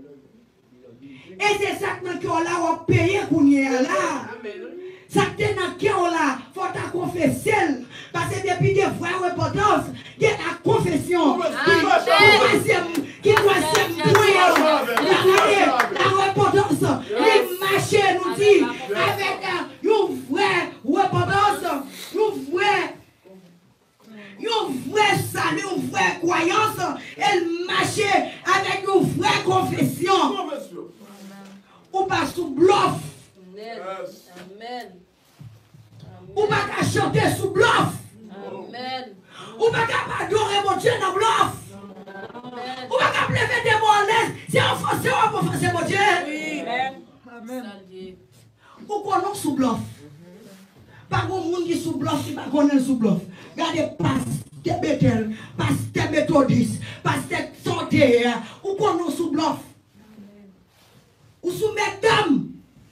Et c'est ça que nous là, on paye pour nous là. Ça que t'es dans Kéo là, faut ta confesser. Parce que depuis des vraies reportages, il y a la confession. Qui doit se mourir. La repentance, les marchés nous dit, avec une vraie repentance, une vraie, une vraie salut, une vraie croyance, elle marchait avec une vraie confession. Ou pas sous bluff. Amen. Ou pas qu'à chanter sous bluff. Amen. Ou pas qu'à adorer mon Dieu dans bluff. Ou pas qu'à lever des mots en l'aise. C'est offensé ou pas offensé mon Dieu. Amen. Ou qu'on est sous bluff. Pas de monde qui est sous bluff, qui pas connaît sous bluff. Regardez, pasteur Bethel, pasteur méthodiste, pasteur santé, ou qu'on est sous bluff. Ou sous mesdames.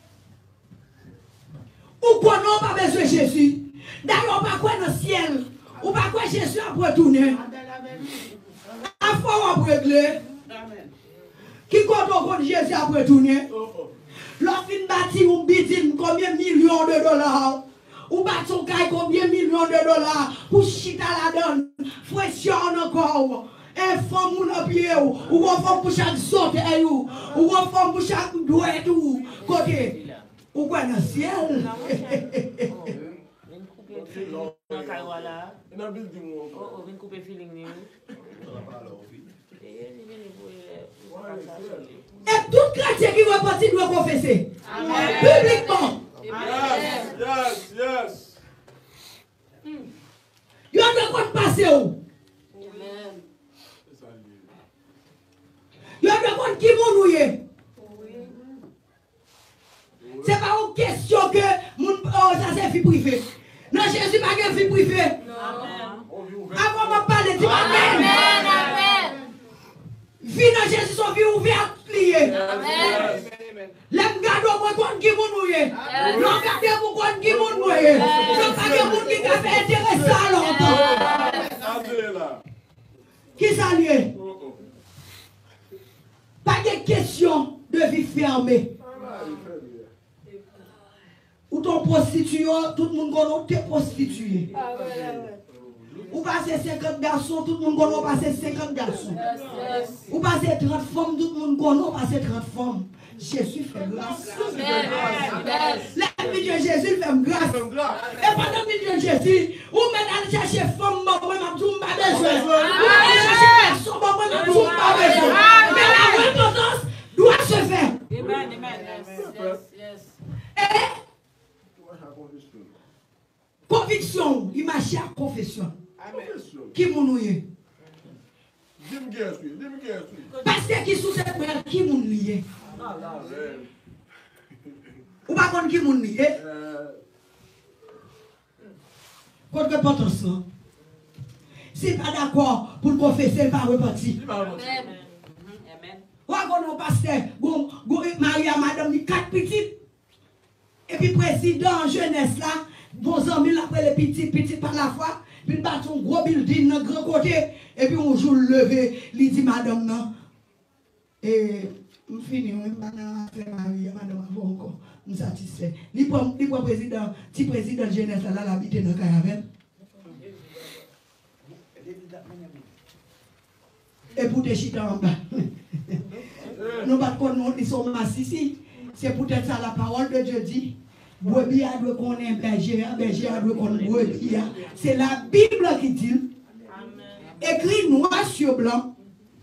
Ou qu'on n'a pas besoin de Jésus. D'ailleurs, on ne va pas quoi dans le ciel. Ou pas quoi Jésus a retourné. À fois on va régler. Qui compte au Jésus a retourné. L'on fin bâti ou bidine combien de millions de dollars. Ou bâti un caille combien de millions de dollars. Pour chita la donne. Fouession encore. Un femme ou un pied. Ou un femme pour chaque sauté. Ou un femme pour chaque douette. Côté. Ou quoi dans le ciel? Et tout chrétien qui va partir doit confesser. Publiquement. Yes, yes, yes. Il y a de quoi passer où? Il y a de quoi qui mounouye. C'est pas une question que mon, oh, ça c'est vie privée. Non, Jésus n'a pas de vie privée. Avant de parler, dis Amen. Amen. Vie dans Jésus, son vie ouverte, liée. Amen. L'homme garde au moins qu'on qui mounouye. L'homme garde au moins qu'on qui mounouye. L'homme garde au moins qui garde Qui ça lié? Pas de question de vie fermée. Ou ton prostitué, tout le monde connaît, tu es prostitué. Ou passez cinquante garçons, tout le monde connaît, passer cinquante garçons. Ou passer trente femmes, tout le monde connaît, passer trente femmes. Jésus fait grâce. La vie de Jésus fait grâce. Et pendant la vie de Jésus, ou même aller chercher femme, moi, je ne pas besoin. Ou aller chercher garçon, moi, je ne pas besoin. Mais la repentance doit se faire. Amen, amen. Et conviction, il marche à confession. Qui moun lié? Parce que sous cette prière, qui moun lié? Ou pas contre qui moun lié? Contre repentance. Si pas d'accord pour confesser, il va repentir. Amen. Ou pas contre pasteur, Maria, madame, dit quatre petites. Et puis président jeunesse là, vos amis là, après les petits, petits par la fois. Puis nous battons un gros building dans le grand côté. Et puis on joue le lever. Il dit madame non. Et je finis, madame Marie, madame encore. Nous satisfait. Il prend le président, petit président de jeunesse là, l'habiter dans le caravane. Et pour des chita en bas. Nous ne pouvons pas nous massifs ici. C'est peut-être ça la parole de Dieu dit. Brebis a doit connaître berger, berger a doit connaître brebis. C'est la Bible qui dit. Écrit noir sur blanc.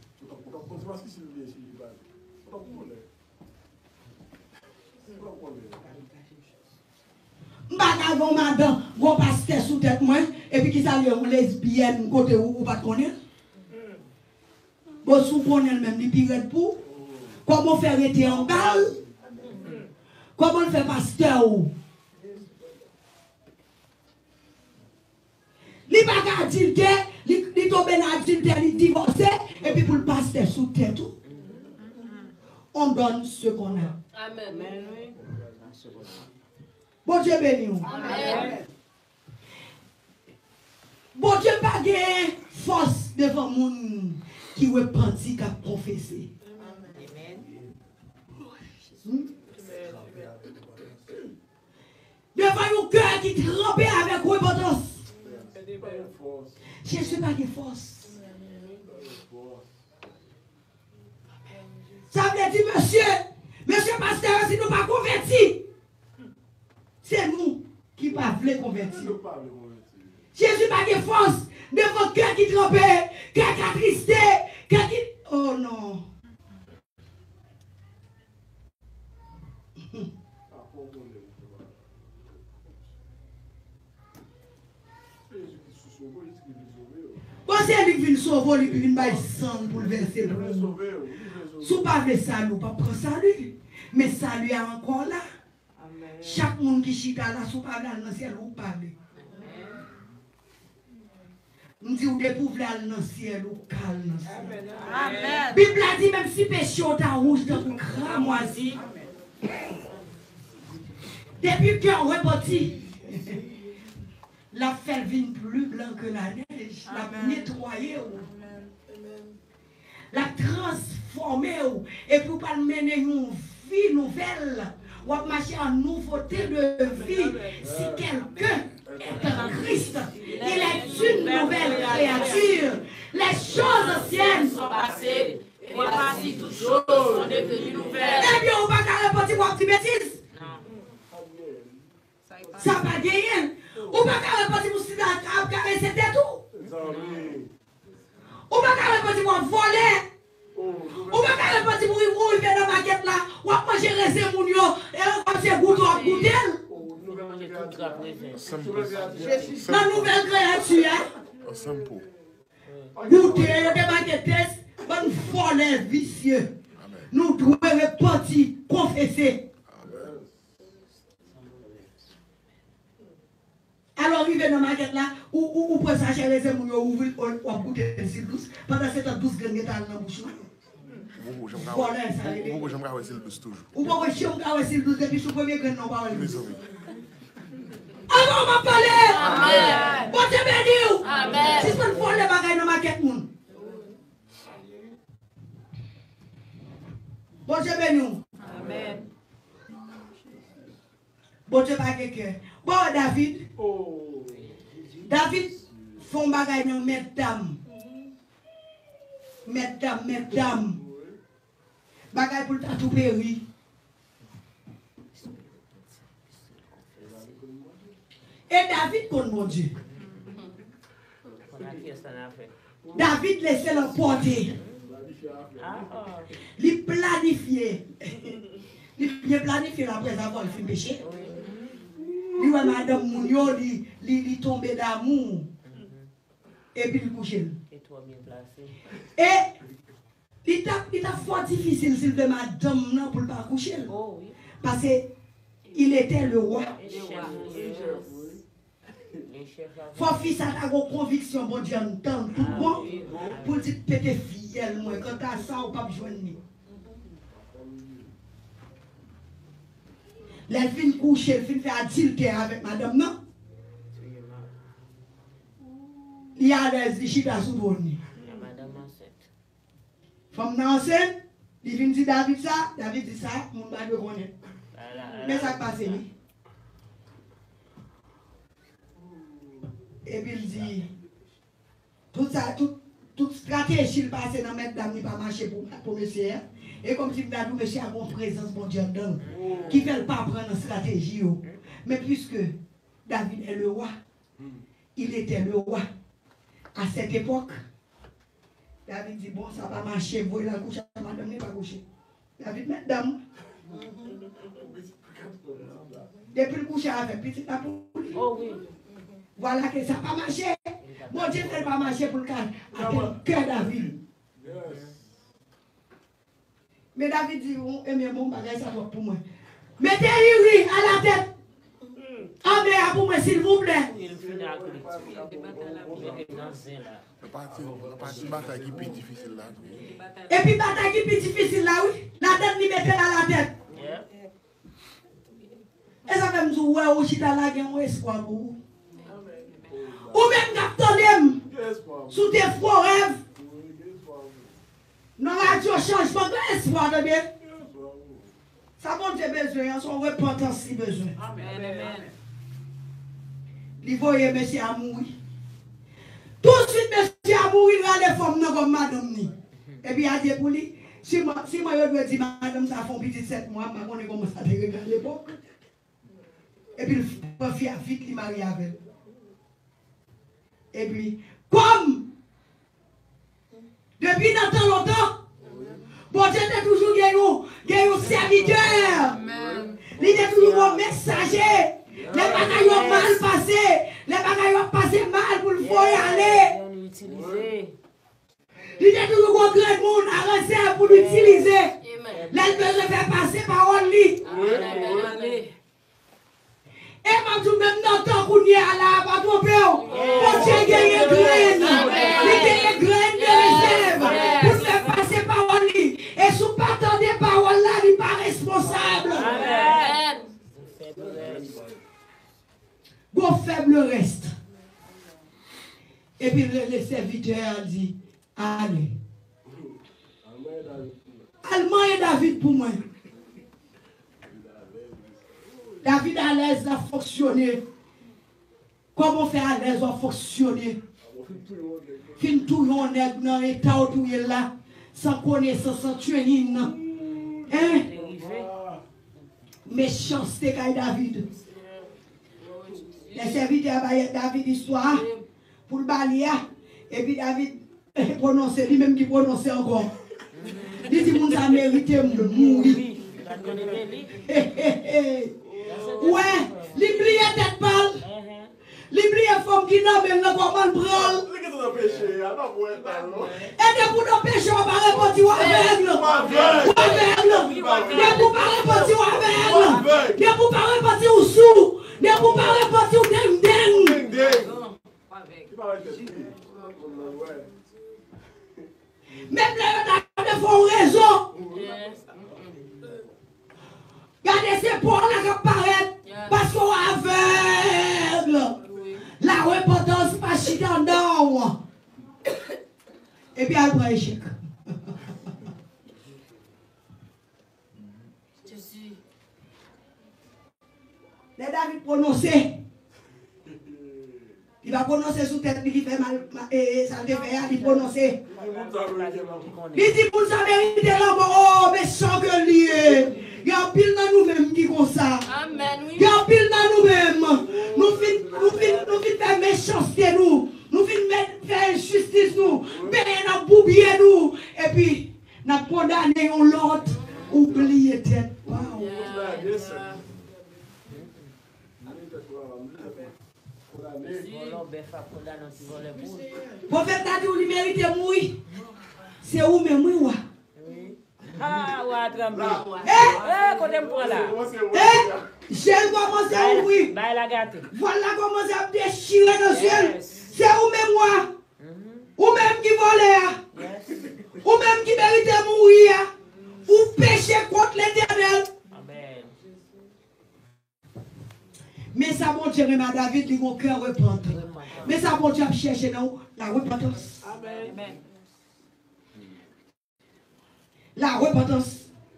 M'baka avant madame, bon pasteur sous tête moi, et puis qui ça une lesbienne côté où pas connaître. Bon sous connaît même les pire pour. Comment faire été en balle? Comment le fait pasteur? Il n'a pas dit que il tombe dans l'adultère, il divorcé, et puis pour le pasteur sous tête. On donne ce qu'on a. Amen. Bon Dieu béni. Amen. Bon Dieu pas de force devant les gens qui repentit, qui a confessé. Devant un cœur qui trempe avec repentance. Je ne suis pas de force. Ça veut dire, monsieur, monsieur pasteur, si nous ne sommes pas convertis, c'est nous qui ne voulons pas convertir. Jésus n'a pas de force devant un cœur qui trempe, cœur qui attristé, cœur qui. Oh non. Bon, c'est lui qui vient sauver, lui qui vient bailler sang pour le verser le rouge. Si vous ne parlez pas de salut, vous ne pouvez pas salut. Mais salut est encore là. Chaque monde qui chita là, si vous parlez dans le ciel, vous parlez. Nous disons, vous découvrez dans le ciel, vous calmez dans le ciel. La Bible a dit, même si péché est rouge, dans le cramoisi. Depuis qu'on est reparti, la fête vient plus blanc que la neige, la nettoyer, la transformer, et pour pas mener une vie nouvelle, ou marcher en nouveauté de vie. Si quelqu'un est en Christ, il est une nouvelle créature. Les choses anciennes sont passées, et voici toutes choses sont devenues nouvelles. Eh bien, on va pas repartir pour une bêtise. Ça va gagner. Ou pas qu'à repartir pour sida, c'était tout. Ou pas qu'à repartir pour voler. Ou pas qu'à repartir pour y dans la maquette là. Ou pas manger raisin mon yo. Et on va se goûter à goûter. La nouvelle créature. Goûter, des maquettes, bonne folle, vicieux. Nous devons repartir, confesser. Alors, il vient dans la maquette là, ou pour s'acheter les émouilles, ou pour goûter le sil douce. Pendant cette douce graine qui est dans la bouche. Voilà, ça y est. Ou pour que je me sil douce, depuis le premier graine, non pas le douce. Alors, on va parler. Amen. Bon Dieu béni. Amen. Si c'est une folle, les bagailles dans la maquette, Bon Dieu béni. Amen. Bon Dieu pas quelqu'un. Bon David. Oh. David font bagaille non mesdames. Mesdames, mesdames. Bagaille pour ta tout péri. Et David connaît mon Dieu. David laissait l'emporter. Il planifiait. Il planifiait après avoir fait péché. Il voit madame Mounio, il tombe d'amour. Et puis il couche. Et il t'a fort difficile s'il veut madame non pour ne pas coucher. Parce qu'il était le roi. Faut fils ça a une conviction bon Dieu entend tout bon pour dire péter fiel moi quand t'as ça ou pas joindre ni. Les fin coucher, les fin faire adultère avec madame non. Il y a des chita sous bonne. Madame enceinte. Femme enceinte, il vient dire David ça, David dit ça, mon mari connaît. Mais ça passe ni. Et puis il dit, tout ça, toute tout stratégie il passe dans mettre dame, il pas marcher pour, pour monsieur. Et comme si nous monsieur a une présence bon Dieu dedans, qui ne fait pas prendre une stratégie. Mais puisque David est le roi, il était le roi à cette époque. David dit, bon, ça va marcher, vous la coucher, madame n'est pas coucher. David, mesdames, depuis le coucher avec petit la poule. Oh oui. Voilà que ça va marcher. Bon Dieu ne fait pas marcher pour le cœur David. Mais David dit, oh, et mes bons bagages, ça va pour moi. Mettez Uri à la tête. Ah, mais pour moi, s'il vous plaît. Et puis, bataille qui est plus difficile là, oui. La tête, lui mettez à la tête. Et ça fait me dire, ouais, au chita là, il y a un espoir pour vous. Ou même capitaine, sous tes faux rêves. Non, la Dieu change pas d'espoir de bien. Ça bon Dieu besoin, son repentance si besoin. Amen. Il voyait monsieur à mourir. Tout de suite, monsieur à mourir, il va les femmes comme madame. Et puis il a dit pour lui, si moi je dois dire madame, ça fait un petit sept mois, je connais comment ça te à l'époque. Et puis il fait vite, il marie avec elle. Et puis, comme depuis longtemps, longtemps, bon Dieu était toujours gagné un serviteur. Il était toujours un messager. Les bagailles ont mal passé. Les bagailles ont passé mal pour le faire aller. Il était toujours un grand monde à recevoir pour l'utiliser. Les besoins de faire passer par lui. Et ma tout même dans ton coup de là, pas trop peur. Bon Dieu gagne graine. Il gagne graine de réserve pour faire passer par lui. Et si vous pas attendez par là, il n'est pas responsable. Amen. Bon faible reste. Et puis le, le serviteur dit, allez. Allemand et David pour moi. David à l'aise à fonctionner. Comment faire à l'aise à fonctionner? Fin tout yon nèg dans l'état où il est là, sans connaissance, sans training. Hein? Méchanceté kay David. Les serviteurs David histoire pour le balier. Et puis David prononce lui-même qui prononce encore. Il dit moun ça mérite mourir. Ouais, l'oublié tête pâle. L'oublié femme qui n'a même pas comment prendre. Et de pour nos péchés, on va répondre ou aveugle. Ou aveugle. De pour pas répondre ou aveugle. De pour pas répondre ou sourd. De pour pas répondre ou deng deng. Même les gens font raison. Regardez ces porcs là qui apparaissent parce qu'on est aveugle. La repentance pas chita non. Et puis après échec. prononcer. Il va prononcer sous tête, il fait mal, et ça te fait, il prononce. Il dit pour ça mériter l'amour, oh, mais sans que lié. Il y a un pile dans nous-mêmes qui comme ça. Amen. Il y a un pile dans nous-mêmes. Nous finissons faire méchanceté, nous. Nous finissons faire injustice, nous. Mais nous boubier, nous. Et puis, nous condamnons l'autre. Oubliez tête. Prophète a dit où il mérite mourir. C'est où même moi. Ah, ouais, tremble. Eh, côté moi là. Eh, j'ai commencé à ouvrir. Bah, la gâte. Voilà commencé à déchirer le ciel. C'est où même moi. Ou même qui volait. Ou même qui mérite mourir. Ou pécher contre l'éternel. Amen. Mais ça, mon Dieu, ma David, il a un cœur repentant. Mais ça, mon Dieu, a cherché nous la repentance. Amen. La repentance.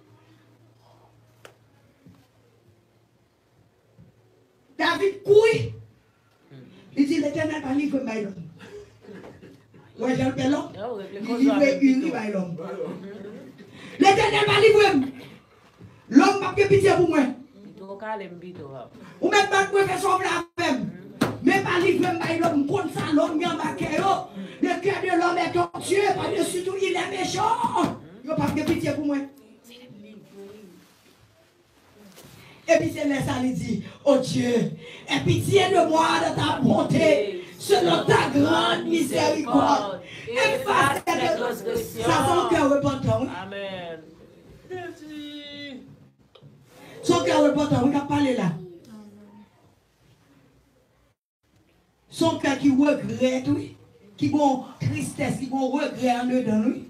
David couille. Il dit l'éternel va livrer ma l'homme. Ouais, j'ai le pélon. Il livre l'homme. L'éternel va livrer. L'homme va pas pitié pour moi. Ou même pas pour faire sauver la femme. Mais pas livrer ma l'homme. Contre ça, l'homme vient marquer. Le cœur de l'homme est tortueux. Par-dessus tout, il est méchant. Il n'y a pas de pitié pour moi. Et puis c'est là ça lui dit, oh Dieu, aie pitié de moi de ta bonté, selon ta grande miséricorde. Efface cette transgression. Ça son cœur repentant. Amen. Son cœur repentant, on a parlé là. Son cœur qui regrette, oui, qui a tristesse, qui a regret en dedans, oui.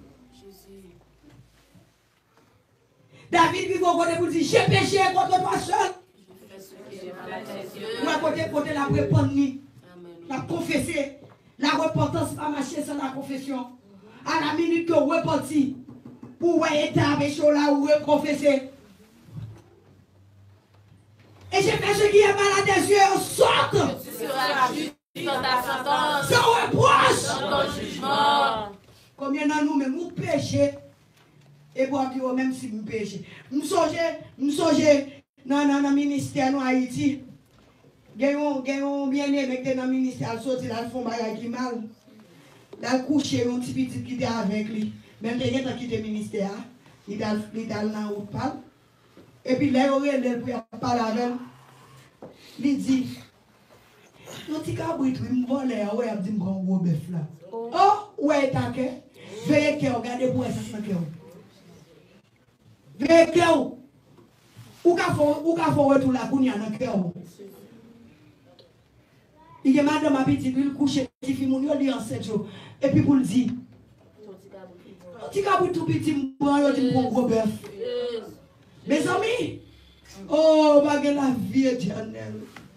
David lui va côté pour dire j'ai péché contre toi seul. Ou à côté côté la répondre, la confesser, la repentance pas marcher sans la confession. À la minute que vous repentez, pour voyez ta péché là ou confesser. Et j'ai fait ce qui est malade des yeux, sorte. Tu seras juste dans ta sentence. Sans reproche. Dans ton jugement. Combien d'entre nous même nous péchons? Et pour dire même si nous péchons. Nous songeons, nous songeons dans le ministère en Haïti. Gagnons bien aimé dans le ministère, sorti dans le fond bagage qui mal. Dans le coucher, un petit petit qui était avec lui. Même les gens qui étaient ministère, il est dans le haut parle. Et puis là, il est pour parler avec lui. Il dit, nous petit cabrit, il me vole, ouais, il me dit, mon gros bœuf là. Oh, ouais, t'as que, veuillez que, regardez pour ça, c'est que. Veuillez que, ou qu'a fait retour là, qu'on y a dans le cœur. Il y a madame ma petite, il couche, il fait mon lit en sept jours. Et puis pour le dire, petit cabrit tout petit, il dit, mon gros bœuf. Mes amis, oh, baguette la vie éternelle.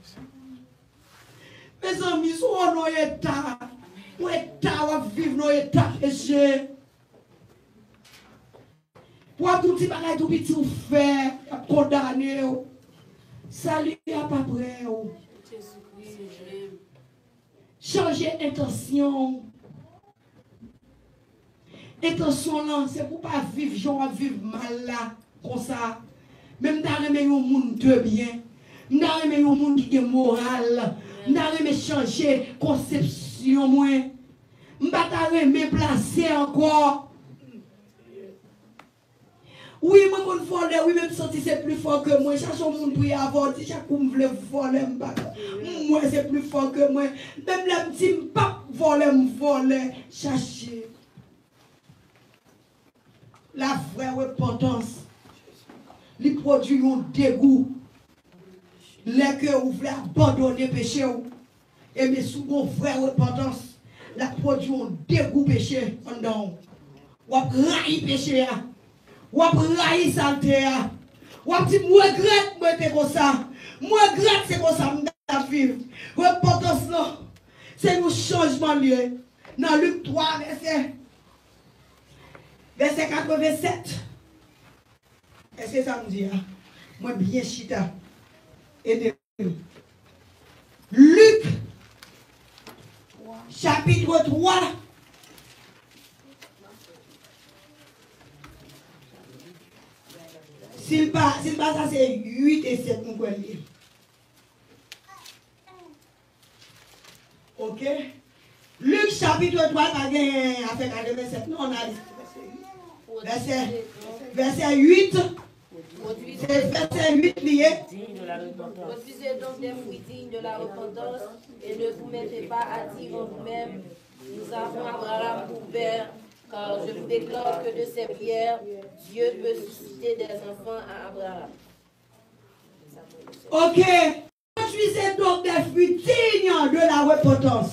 Mes amis, soit dans l'état, dans l'état, on va vivre dans l'état péché. Pour tout petit bagage, tout petit, ou faire, condamner, salut à pas près. Changer d'intention. Intention là, c'est pour pas vivre, genre vivre mal là. Comme ça, même dans un monde de bien, dans un monde qui est moral, dans un changer conception moins, dans me placer encore. Oui, moi, je voler, oui, même si c'est plus fort que moi, chaque monde peut y avoir, si chaque monde veut voler, moi, c'est plus fort que moi. Même les petits pas voler, voler, chercher. La vraie repentance. Les produits ont dégoût. Les que vous voulez abandonner le péché. Et mais souvent, vraie repentance. Les produits ont dégoût péché. Ou raï péché. Ou raï saleté. Ou dit, moi regrette, moi c'est comme ça. Moi regrette, c'est comme ça, je vivre. Repentance, non. C'est un changement lié. Dans Luc trois, verset. Verset quatre-vingt-sept. Est-ce que ça me dit? Moi, bien chita. Et Luc, chapitre trois. S'il pas, s'il pas ça, c'est huit et sept, nous pouvons lire. Ok? Luc chapitre trois, pas gagné à faire quatre-vingt-sept. Non, on a dit verset, verset huit. C'est verset huit lié. Produisez donc des fruits dignes de la repentance et ne vous mettez pas à dire en vous-même, nous avons Abraham pour père, car je vous déclare que de ces pierres, Dieu peut susciter des enfants à Abraham. Ok. Produisez donc des fruits dignes de la repentance.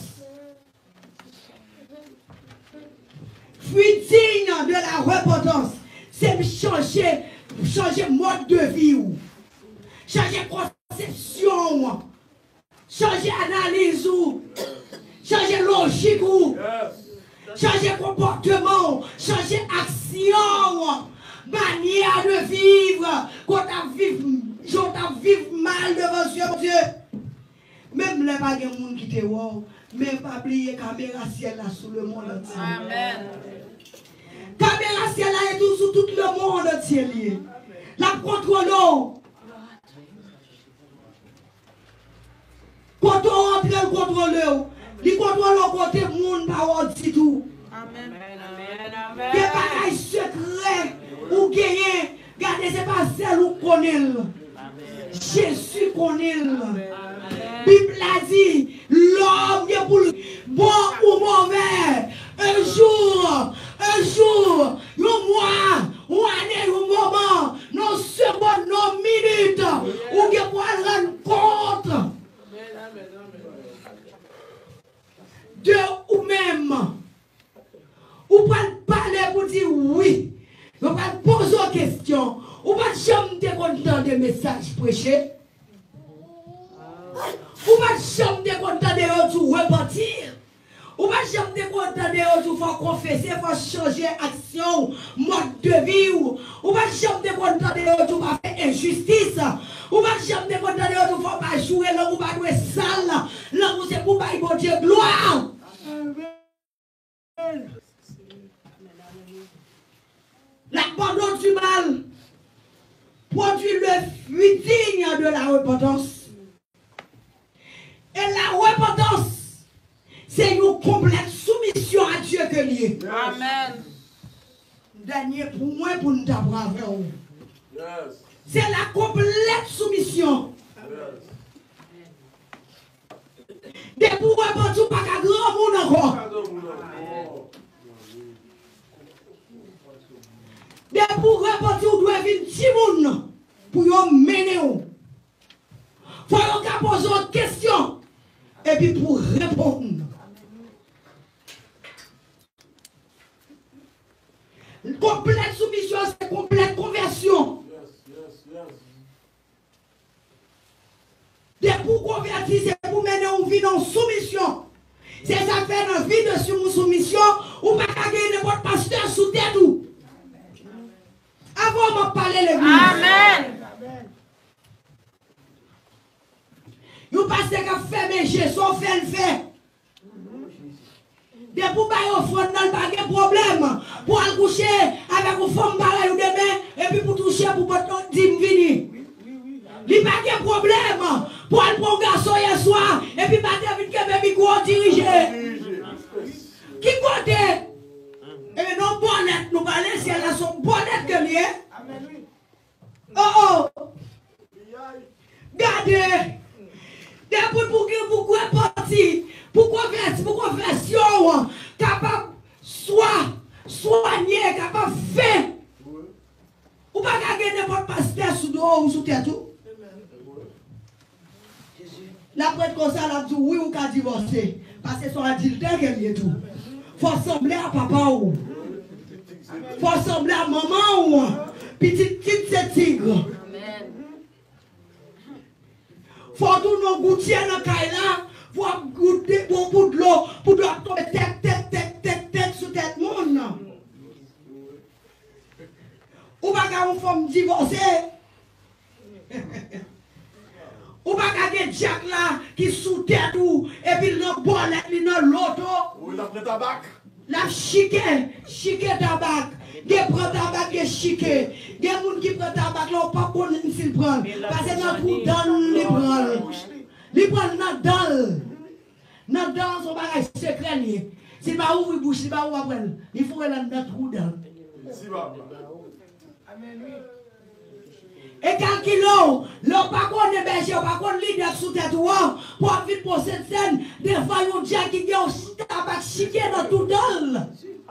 Fruits dignes de la repentance. C'est changer, changer mode de vie. Ou. Changer conception. Ou. Changer analyse. Ou. Changer logique. Ou. Yes. Changer comportement. Changer action. Manière de vivre. Quand on vit vivre mal devant Dieu, Dieu. Même les pas de monde qui te voient. Mais pas oublier caméra ciel là sous le monde entier. Amen. Caméra ciel là est tout sous tout le monde entier lié. La contrôle. Quand on rentre le contrôle, il contrôle le côté monde par dit tout. Amen. Amen. Des bagages secrets ou gagner. Regardez, c'est pas celle où connaît. Jésus connaît. Bible a dit, l'homme est pour bon ou mauvais. Un jour, un jour, un mois, une année, un moment, nos secondes, nos minutes, ou bien pour rendre compte de ou-même. Ou pas parler pour dire oui. Ou pas poser des questions. Ou pas jamais content des messages prêchés. Ou pas jamais content de retour repentir. Ou pas jamais content de retour faut confesser, faut changer action, mode de vie. Ou pas jamais content de retour pour faire injustice. Ou pas jamais content de retour faut pas jouer là ou pas jouer sale. Là où c'est pour pas bon Dieu gloire. L'abandon du mal produit le fruit digne de la repentance. Et la repentance, c'est une complète soumission à Dieu que lié. Amen. Dernier pour moi, pour nous avoir avec vous. C'est la complète soumission. Des pour repentir, pas qu'à grand monde encore. Des pour repentir, vous devez venir petit monde pour vous mener. Il faut vous poser une question. Et puis pour répondre. Complète soumission, c'est complète conversion. Des pour convertir, c'est pour mener une vie en soumission. C'est ça fait une vie de soumission ou pas qu'à gagner n'importe pasteur sous tête ou. Avant de parler l'église. Amen. Vous passez qu'à faire mécher, son fait le fait. Des pour bailler au fond, dans le pas de problème. Pour aller coucher avec une femme pareille ou demain, et puis pour toucher pour votre dîme venir. Il n'y a pas de problème. Pour aller pour un garçon hier soir, et puis battre vite que bébé quoi diriger. Qui côté? Et non, bonnet, nous parlons si elle a son bonnet que lui. Oh oh. Gardez. Depuis pour que vous pouvez partir, pour convertir, pour conversion, capable soit soigner, capable faire. Ou pas gagner n'importe pasteur sous dehors ou sous tête tout. La prêtre comme ça, elle dit oui ou qu'à divorcer. Parce que son adultère qu'elle est tout. Faut ressembler à papa ou. Faut ressembler à maman ou. Petite petite tigre. Faut tout nos gouttières dans le caille là, faut goûter pour bout de l'eau, pour tomber tête, tête, tête, tête, tête sous tête monde. Ou pas qu'à une femme divorcée. Ou pas qu'à des Jack là qui sous tête l'auto. Oui, la prête tabac. La chique, chique tabac. Des prend tabac, des chique. Des gens qui prennent tabac, là, pas pour nous s'ils prennent. Parce que notre trou dans les prend. Les prend dans dans. Dans dans son bagage secret. Si pas ouvrir bouche, si pas ouvrir après. Il faut aller dans trou dans. Amen, oui. Et calculons, l'on pas qu'on est berger, pas qu'on leader sous tête ou pour vite pour cette scène, des fois yon dia qui gagne un tabac chiqué dans tout dol.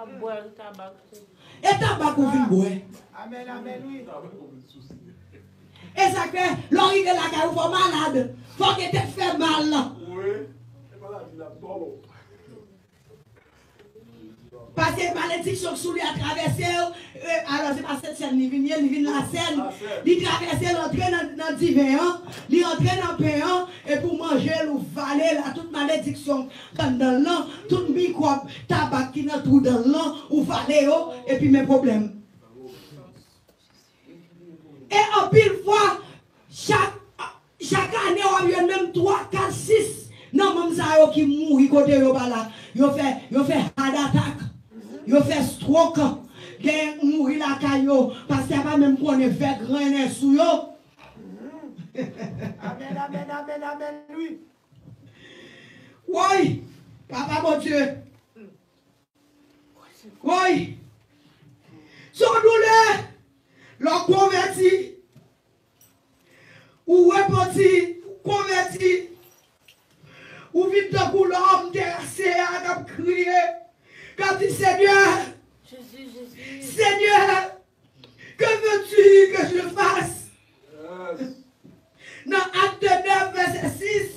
Et tabac ou vin boire. Amen, amen, oui. Et ça fait, l'on arrive là car vous malade, faut que te fait mal. Oui. Et voilà, il a bon. Parce que malédiction sous lui a traversé, euh, alors c'est pas cette scène, il vient, il vient la scène, il traverse, il entre dans le divin, il entre dans le pain, et pour manger, ou valer, là, toute malédiction dans le lan, toute microbe, tabac qui dans tout dans le lan, ou valer, et puis mes problèmes. Et en pile fois, chaque, chaque année, on a même trois, quatre, six, non, même ça, qui mourent, côté yo là, yo fait, yo fait hard attack. Yo fait stroke, gen mourir la caillou, parce qu'il n'y a pas même qu'on est fait grainer sous yo. Amen, amen, amen, amen, oui. Oui, papa mon Dieu. Oui. Son douleur, l'on converti, ou repenti, ou converti, ou vite de l'homme terrassé, à crier. Quand dit Seigneur, Jésus, Jésus. Seigneur, que veux-tu que je fasse? Yes. Dans Acte neuf, verset six,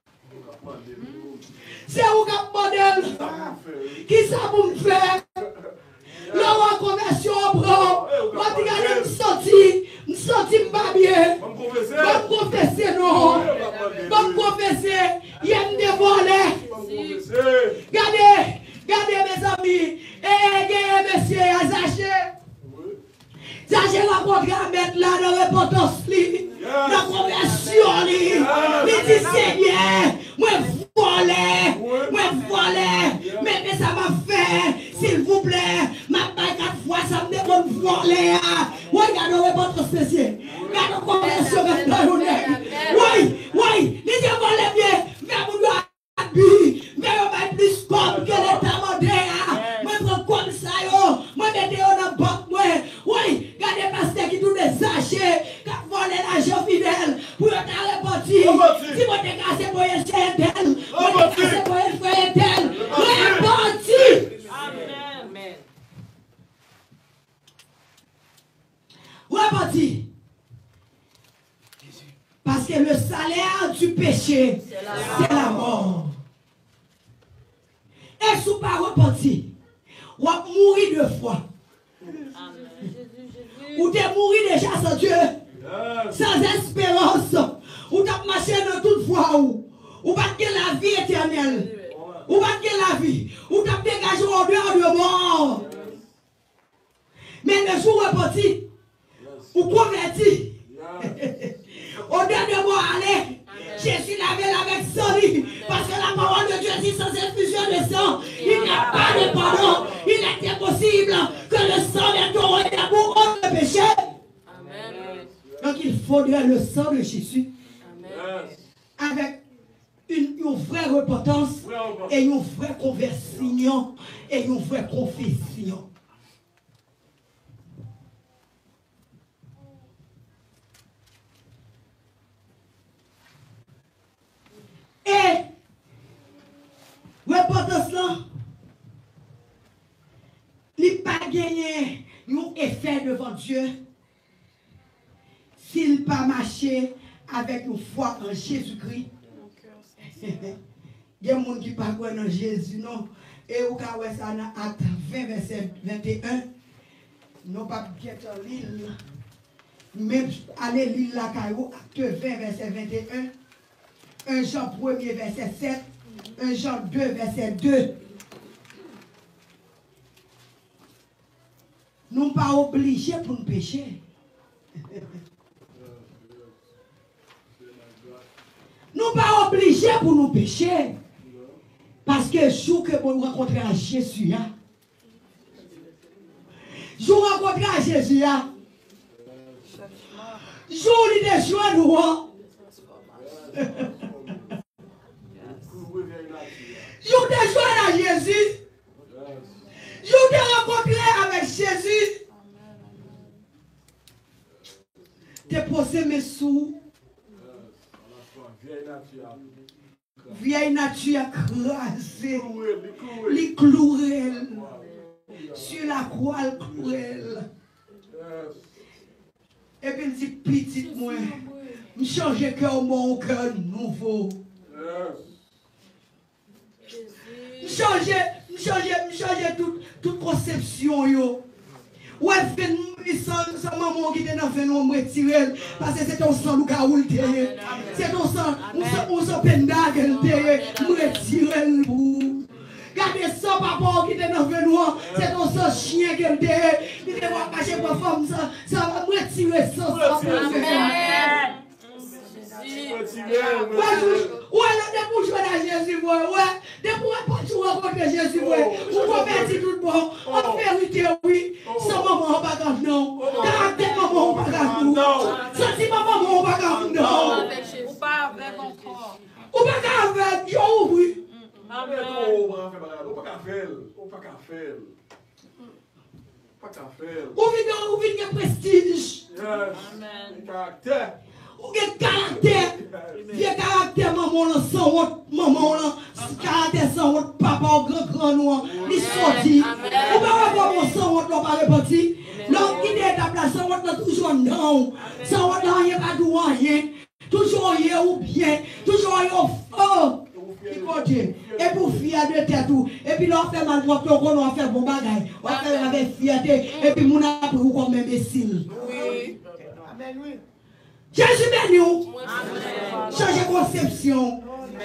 c'est où qu'on modèle? Qui ça pour me faire? Là où en conversion au bras, moi je regarde, je me senti, je me senti pas bien. Je me confesser, non. Je me confesser, il y a me dévoiler. Regardez. Regardez mes amis, et monsieur Zaché. Zaché rencontré à mettre là dans la repentance, dans la conversion. Il dit Seigneur, moi volé, moi volé, mais ça m'a fait, s'il vous plaît, ma baille quatre fois, ça me demande de voler. Regardez la repentance, monsieur. Regardez la conversion. Oui, oui, il dit volé bien, mais vous doit. Mais on plus comme que l'État moderne. Moi, je prends comme ça, yo. Moi, je mets dans la banque, moi. Oui, regardez pasteur qui tout des sachets, qui a volé l'argent fidèle, pour être reparti. Si vous êtes cassé pour un frère tel, vous êtes cassé pour un frère tel, reparti. Amen. Reparti. Parce que le salaire du péché, c'est la mort. Et si vous ne pas repenti, vous allez mourir deux fois. Vous allez mourir déjà sans Dieu, sans espérance. Vous allez marcher dans toute foi. Vous allez gagner la vie éternelle. Vous allez gagner la vie. Vous allez dégager en dehors de mort. Mais le jour repenti, vous convertis. Au dernier mot, allez. Jésus l'avait avec son lit. Parce que la parole de Dieu dit sans infusion de sang, il n'y a pas de pardon. Il est impossible que le sang vienne corrompre pour ôter le péché. Amen. Donc il faudrait le sang de Jésus. Amen. Avec une, une vraie repentance et une vraie conversion et une vraie confession. Et repentance là, il n'a pas gagné un effet devant Dieu s'il n'a pas marché avec une foi en Jésus-Christ. Il y a des gens qui ne parlent pas en Jésus, non. Et au cas où ça dans Acte vingt, verset vingt et un, non pas bien en l'île, même aller l'île la Caillou, Acte vingt, verset vingt et un. un Jean premier, verset sept, un Jean deux, verset deux. Nous ne sommes pas obligés pour nous pécher. Nous ne sommes pas obligés pour nous pécher. Parce que jour que vous rencontrez à Jésus, hein, jour rencontrez à Jésus, hein, jour il est joint nous, hein. Jour de joint à Jésus, jour de rencontrer avec Jésus, te poser mes sous. Vieille nature écrasée, les clouer sur la croix, le clouer. Et puis il dit, petite moi, je change cœur, mon cœur nouveau. Je change, je change, je change toute, toute conception. Yo. Ouais, c'est maman qui était dans le nom retiré parce que c'est ton sang nous gaoul derrière. C'est ton sang, on s'en pendag derrière, nous retiré pour. Regardez ça, papa qui était dans le nom, c'est ton sang chien qui est derrière. Il était voir cacher pour femme ça, ça va me retirer ça. Amen. Ouais, là, de pour jouer à Jésus, ouais, de pour pas jouer rencontrer Jésus, ouais, on va faire tout bon, en vérité, oui, sans maman, on va pas non, caractère maman, on va pas non, sentiment maman, on va pas non, ou pas avec encore, ou pas avec, yo, oui. Amen. On va pas faire, on va pas faire. Pas qu'à faire. Ou vient, ou vient prestige. Amen. Caractère. Ou gen caractère, vieux caractère, maman, là, sans votre maman, là, caractère sans votre papa, grand grand noir, il sorti. Ou pas avoir mon sans votre, là, pas reparti. L'homme qui est à place, sans votre, là, toujours non. Sans votre, là, rien, pas de rien. Toujours rien ou bien, toujours rien fort. Et pour fier de tête tout. Et puis là, on fait mal droit, on va faire bon bagage. On va faire avec fierté. Et puis, mon a pour comme imbécile. Oui. Amen, oui. Jésus béni. Changer conception.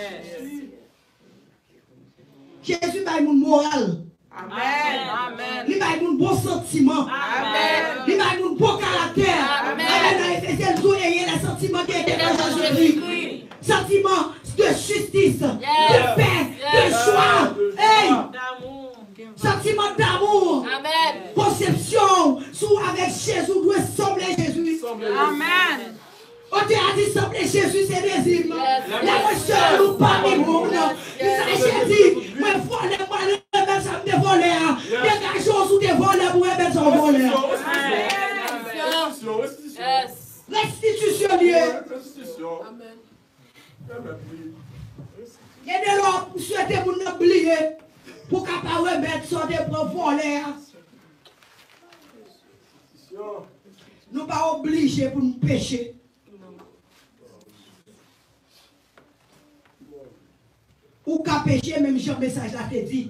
Jésus m'a mon moral. Amen. Il m'a mon bon sentiment. Amen. Il m'a mon bon caractère. Amen. Amen. C'est le jour et les sentiments qui étaient dans Jésus. Sentiment de justice, de paix, de joie. Hey. Sentiment d'amour. Amen. Conception. Sous avec Jésus, doit sembler Jésus. Amen. On te a dit sembler Jésus, c'est désir. La question nous parle du monde. Il s'agit dit, moi, voler, moi, le mettre ça me voler. Dégageons sous des voleurs pour mettre ça en voleur. Restitution liée. Amen. Il y a des gens qui souhaitent nous oublier pour capable remettre ça des voleurs. Nous ne sommes pas obligés pour nous pécher. Ou qu'à pécher, même si le message là te dit.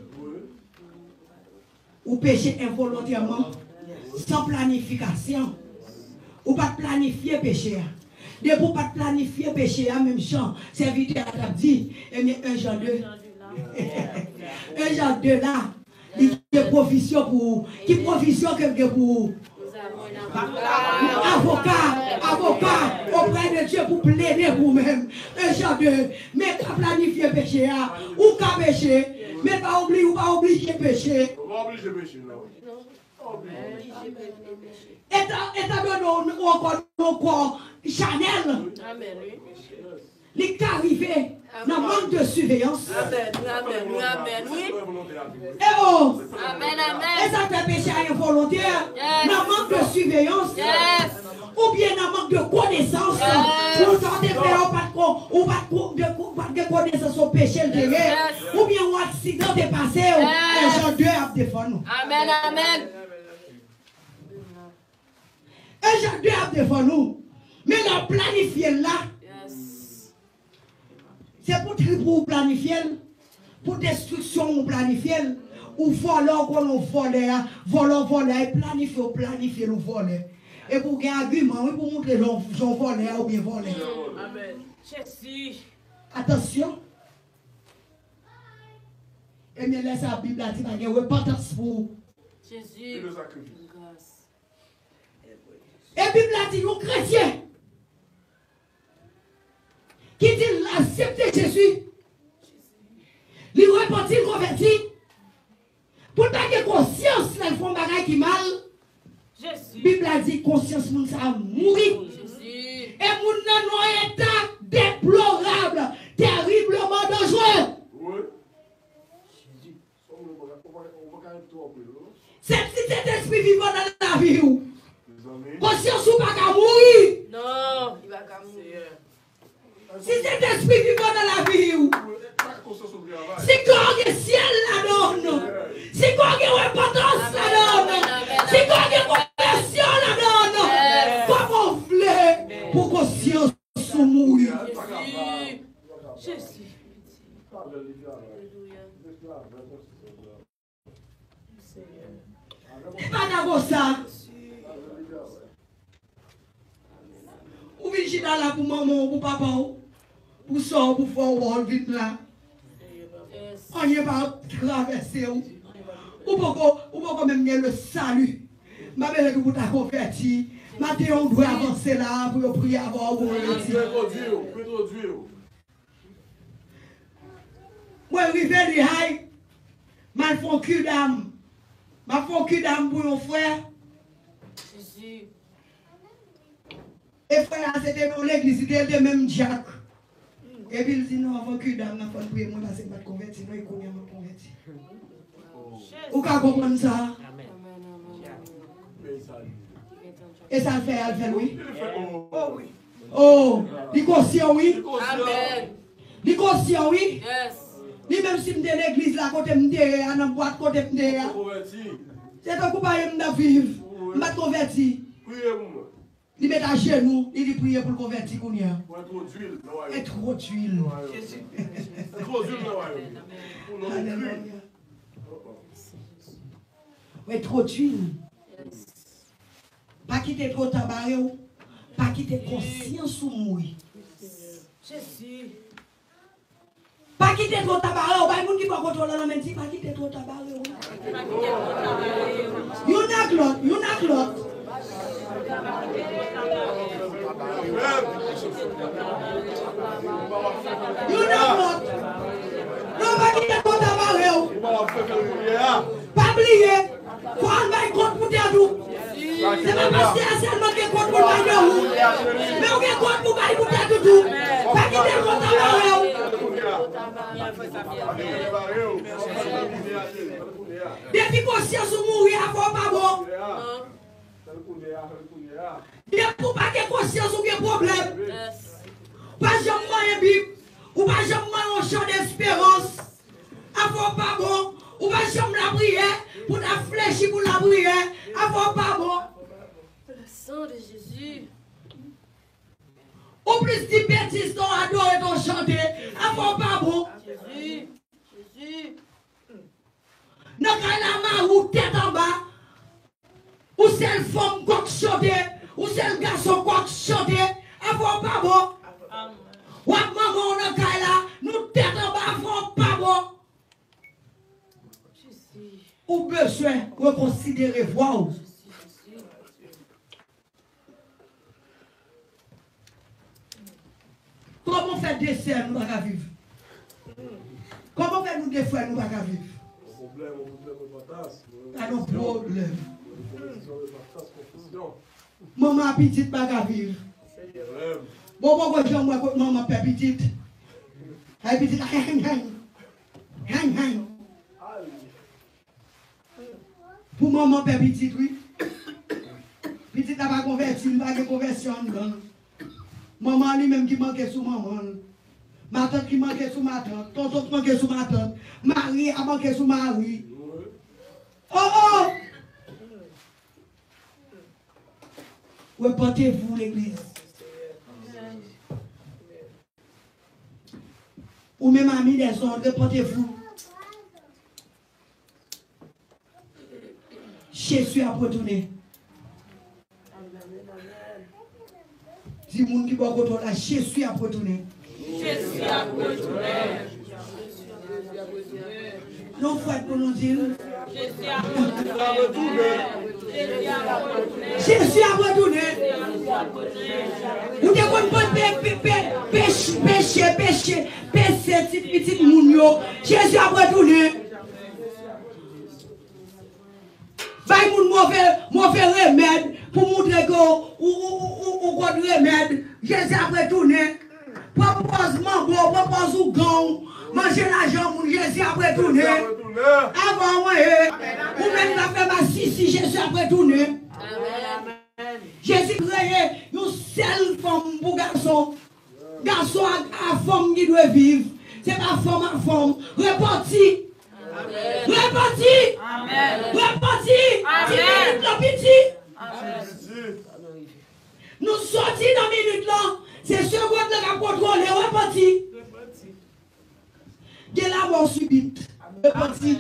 Ou pécher involontairement, sans planification. Ou pas planifier péché. De pour pas planifier péché, même champ, serviteur a dit, et bien un genre de. Un genre de là, il y a provision pour. Qui provision quelque pour. Avocat, avocat, auprès de Dieu pour plaider vous-même. Un genre de. Mais qu'à planifier péché, ou qu'à pécher, mais pas oublier ou pas obliger péché. Pas obliger péché, non. Étant donné encore Chanel, les cas arrivés dans le manque de surveillance. Amen, amen, amen, oui. Et oh, amen, amen. Et ça fait péché involontaire, dans le manque de surveillance. Ou bien dans le manque de connaissance. Pour tenter de faire ou pas de connaissance au péché derrière. Ou bien un accident est passé, un genre de à défendre. Amen, amen. Un genre de à défendre nous. Mais la planifier là, yes. C'est pour, pour planifier, pour destruction ou planifier, ou voler, qu'on voler, voler, voler, planifier, ou planifier, ou voler. Et pour qu'il y ait un argument, oui, pour montrer j'en voler ou bien voler. Amen. Jésus. Attention. Et bien laisse la Bible là, il y a une repentance pour Jésus. Et la Bible là dit, nous chrétiens, qui dit accepter Jésus, Il repentit, il convertit. Pour pas que conscience, là, ils font bagage qui mal. La Bible a dit conscience, moun ça a mouru. Et moun nan un état déplorable, terriblement dangereux. Oui. C'est si cet esprit vivant dans la vie. Conscience ou pas qu'à mourir. Non, il va qu'à mourir. Si cet esprit vivant dans la vie. Si quand le ciel la donne. Si quand il y a repentance la donne. Si quand il y a conversion la donne. Comment on voulait pour conscience se mourir. Jésus. Et pas d'abord ça. Ou venez là pour maman, pour papa, pour soeur, pour faire vite là. On n'y est pas traversé. Ou pas même le salut. Ma belle, vous t'avez converti. Maintenant, on doit avancer là pour prier avant. Moi, je suis venu à ma font cul d'âme. Ma font cul d'âme pour mon frère. Et frère, c'était dans l'église, c'était même Jacques. Et puis il dit non, avant cul d'âme, il faut prier moi parce que je ne suis pas converti. Non, il connaît ma converti. Vous pouvez comprendre ça? Et ça le fait, elle fait oui. Oh oui. Oh, il conscient oui. Amen. Il conscient oui. Yes. Ni même si je suis dans l'église là, côté m'dé, à n'importe boîte côté m'dé. C'est un coup pas me vivre. Je suis converti. Il met à genoux, il dit prier pour le convertir. Et trop d'huile. Trop d'huile. Et trop d'huile. Pas quitter trop tabac, pas quitter conscience ou mourir. Jésus. Pas quitter trop tabac, pas moun qui pas contrôler la menti, pas quitter trop tabac. You nak lot, you nak lot. You nak lot. Non, pas quitter trop tabac. Pas oublier, faut aller contre pour dire tout. C'est pas parce que c'est seulement que contre pour dire tout. Mais on est contre pour dire pour dire tout. Pas quitter trop tabac. Depuis conscience ou mourir, il faut pas bon. Depuis pour pas que conscience ou un problème. Pas jamais un bib, ou pas jamais un champ d'espérance. Il faut pas bon. Ou pas jamais la prière, pour la fléchir pour la prière. Il faut pas bon. Le sang de Jésus. Ou plus de bêtises, ton adorer, ton chanter. Il faut pas bon. Jésus. Jésus. Dans la main ou tête en bas, ou c'est le femme quoi chanter, ou c'est le garçon quoi chanter, il faut pas bon. Ou maman dans là, nous tête en bas, il faut pas bon. Ou besoin reconsidérer voir. Comment faire des serres nous pas vivre? Comment faire nous des frères nous pas vivre? Pas de problème. Maman petite pas vivre. Bon, bon, bon, j'aime moi maman père petite. Elle petite, hang, hang. Hang, hang. Pour maman père petite, oui. Petite n'a pas converti, n'a pas de conversion. Maman lui-même qui manquait sous maman. Ma tante qui manquait sous ma tante. Tonton qui manquait sous ma tante. Marie a manqué sous Marie. Oh oh! Repentez-vous l'église. Ou même amis des autres, repentez-vous. Jésus a retourné. Si moun qui va retourner, Jésus a retourné. Jésus a retourné. Non, frère, pour nous dire, Jésus a retourné. Jésus a retourné. Vous devez péché, péché, péché, péché, petit petit mounio. Jésus a retourné. Vaille moun mauvais, mauvais remède pour montrer que ou ou ou remède. Jésus a retourné. Propose mango, propose ou gang. Manger l'argent pour Jésus a retourné. Avant moi, vous même la faire ma si si Jésus a retourné. Jésus créé une seule femme pour garçon. Garçon à femme qui doit vivre. C'est pas femme à femme. Reparti. Reparti. Reparti. Petit. Nous sortis dans la minute là. C'est ce qu'on a contrôlé. Reparti. De la mort subite. Reparti.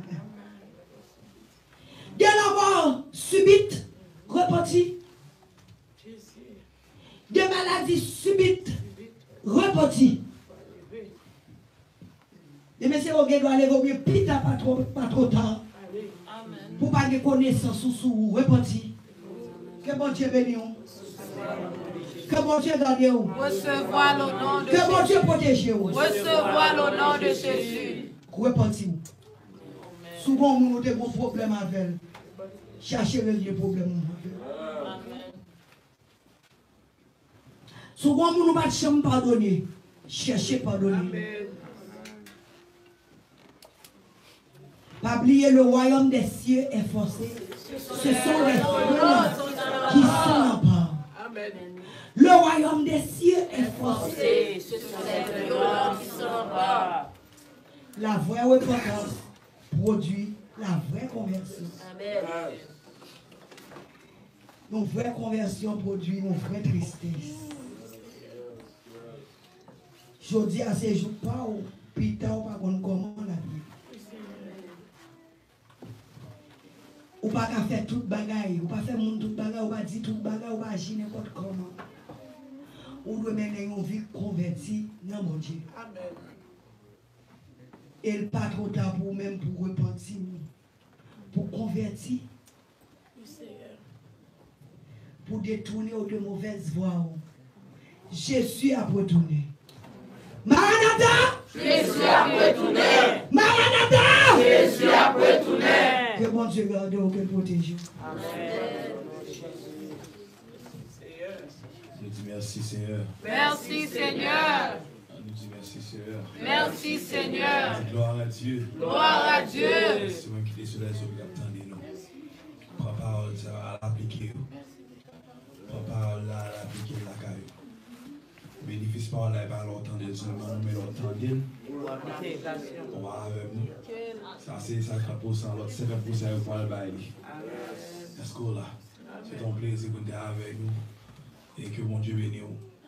De la mort subite. Reparti. De maladie subite. Reparti. Et messieurs, on doit aller au mieux, pita pas trop, pas trop tard. Pour pas de connaissance sous reparti. Que bon Dieu bénisse. Que bon Dieu garde vous. Recevoir le nom de Jésus. Que bon Dieu protège vous. Recevoir le nom de Jésus. Reparti. Souvent, nous avons des gros problèmes avec elle. Cherchez les problèmes avec elle. Souvent, nous ne pouvons pas pardonner. Cherchez pardonner. Pas oublier, le royaume des cieux est forcé. Ce sont les violents qui sont là-bas. Le royaume des cieux est forcé. Ce sont les violents qui sont là-bas. La vraie repentance produit la vraie conversion. Amen. Une vraie conversion produit une vraie tristesse. Je dis à ces jours, pas au pita ou pas comment la vie. Ou pas qu'à faire toute bagaille, ou pas faire monde toute bagaille, ou pas dire toute bagaille, ou pas agir n'importe comment. Ou doit mener une vie convertie dans mon Dieu. Amen. Et le pas trop tard pour même pour repentir, pour convertir, pour détourner de mauvaises voies. Jésus a retourné. Maranatha! Jésus a retourné. Maranatha! Jésus a retourné. Que bon Dieu garde ou que protège. Amen. Nous disons merci Seigneur. Merci Seigneur. Nous disons merci Seigneur. Merci Seigneur. Gloire à Dieu. Gloire à Dieu. C'est moi qui est sur les eaux qui attendent nous. Prends parole, ça va l'appliquer. Prends parole là, l'appliquer la caille. Bénéfice par là, pas l'entendre seulement, mais l'entendre. On va avec nous. Ça c'est cinquante pour cent, l'autre cinquante pour cent pour le bail. Est-ce que là, c'est ton plaisir que tu es avec nous et que mon Dieu bénisse.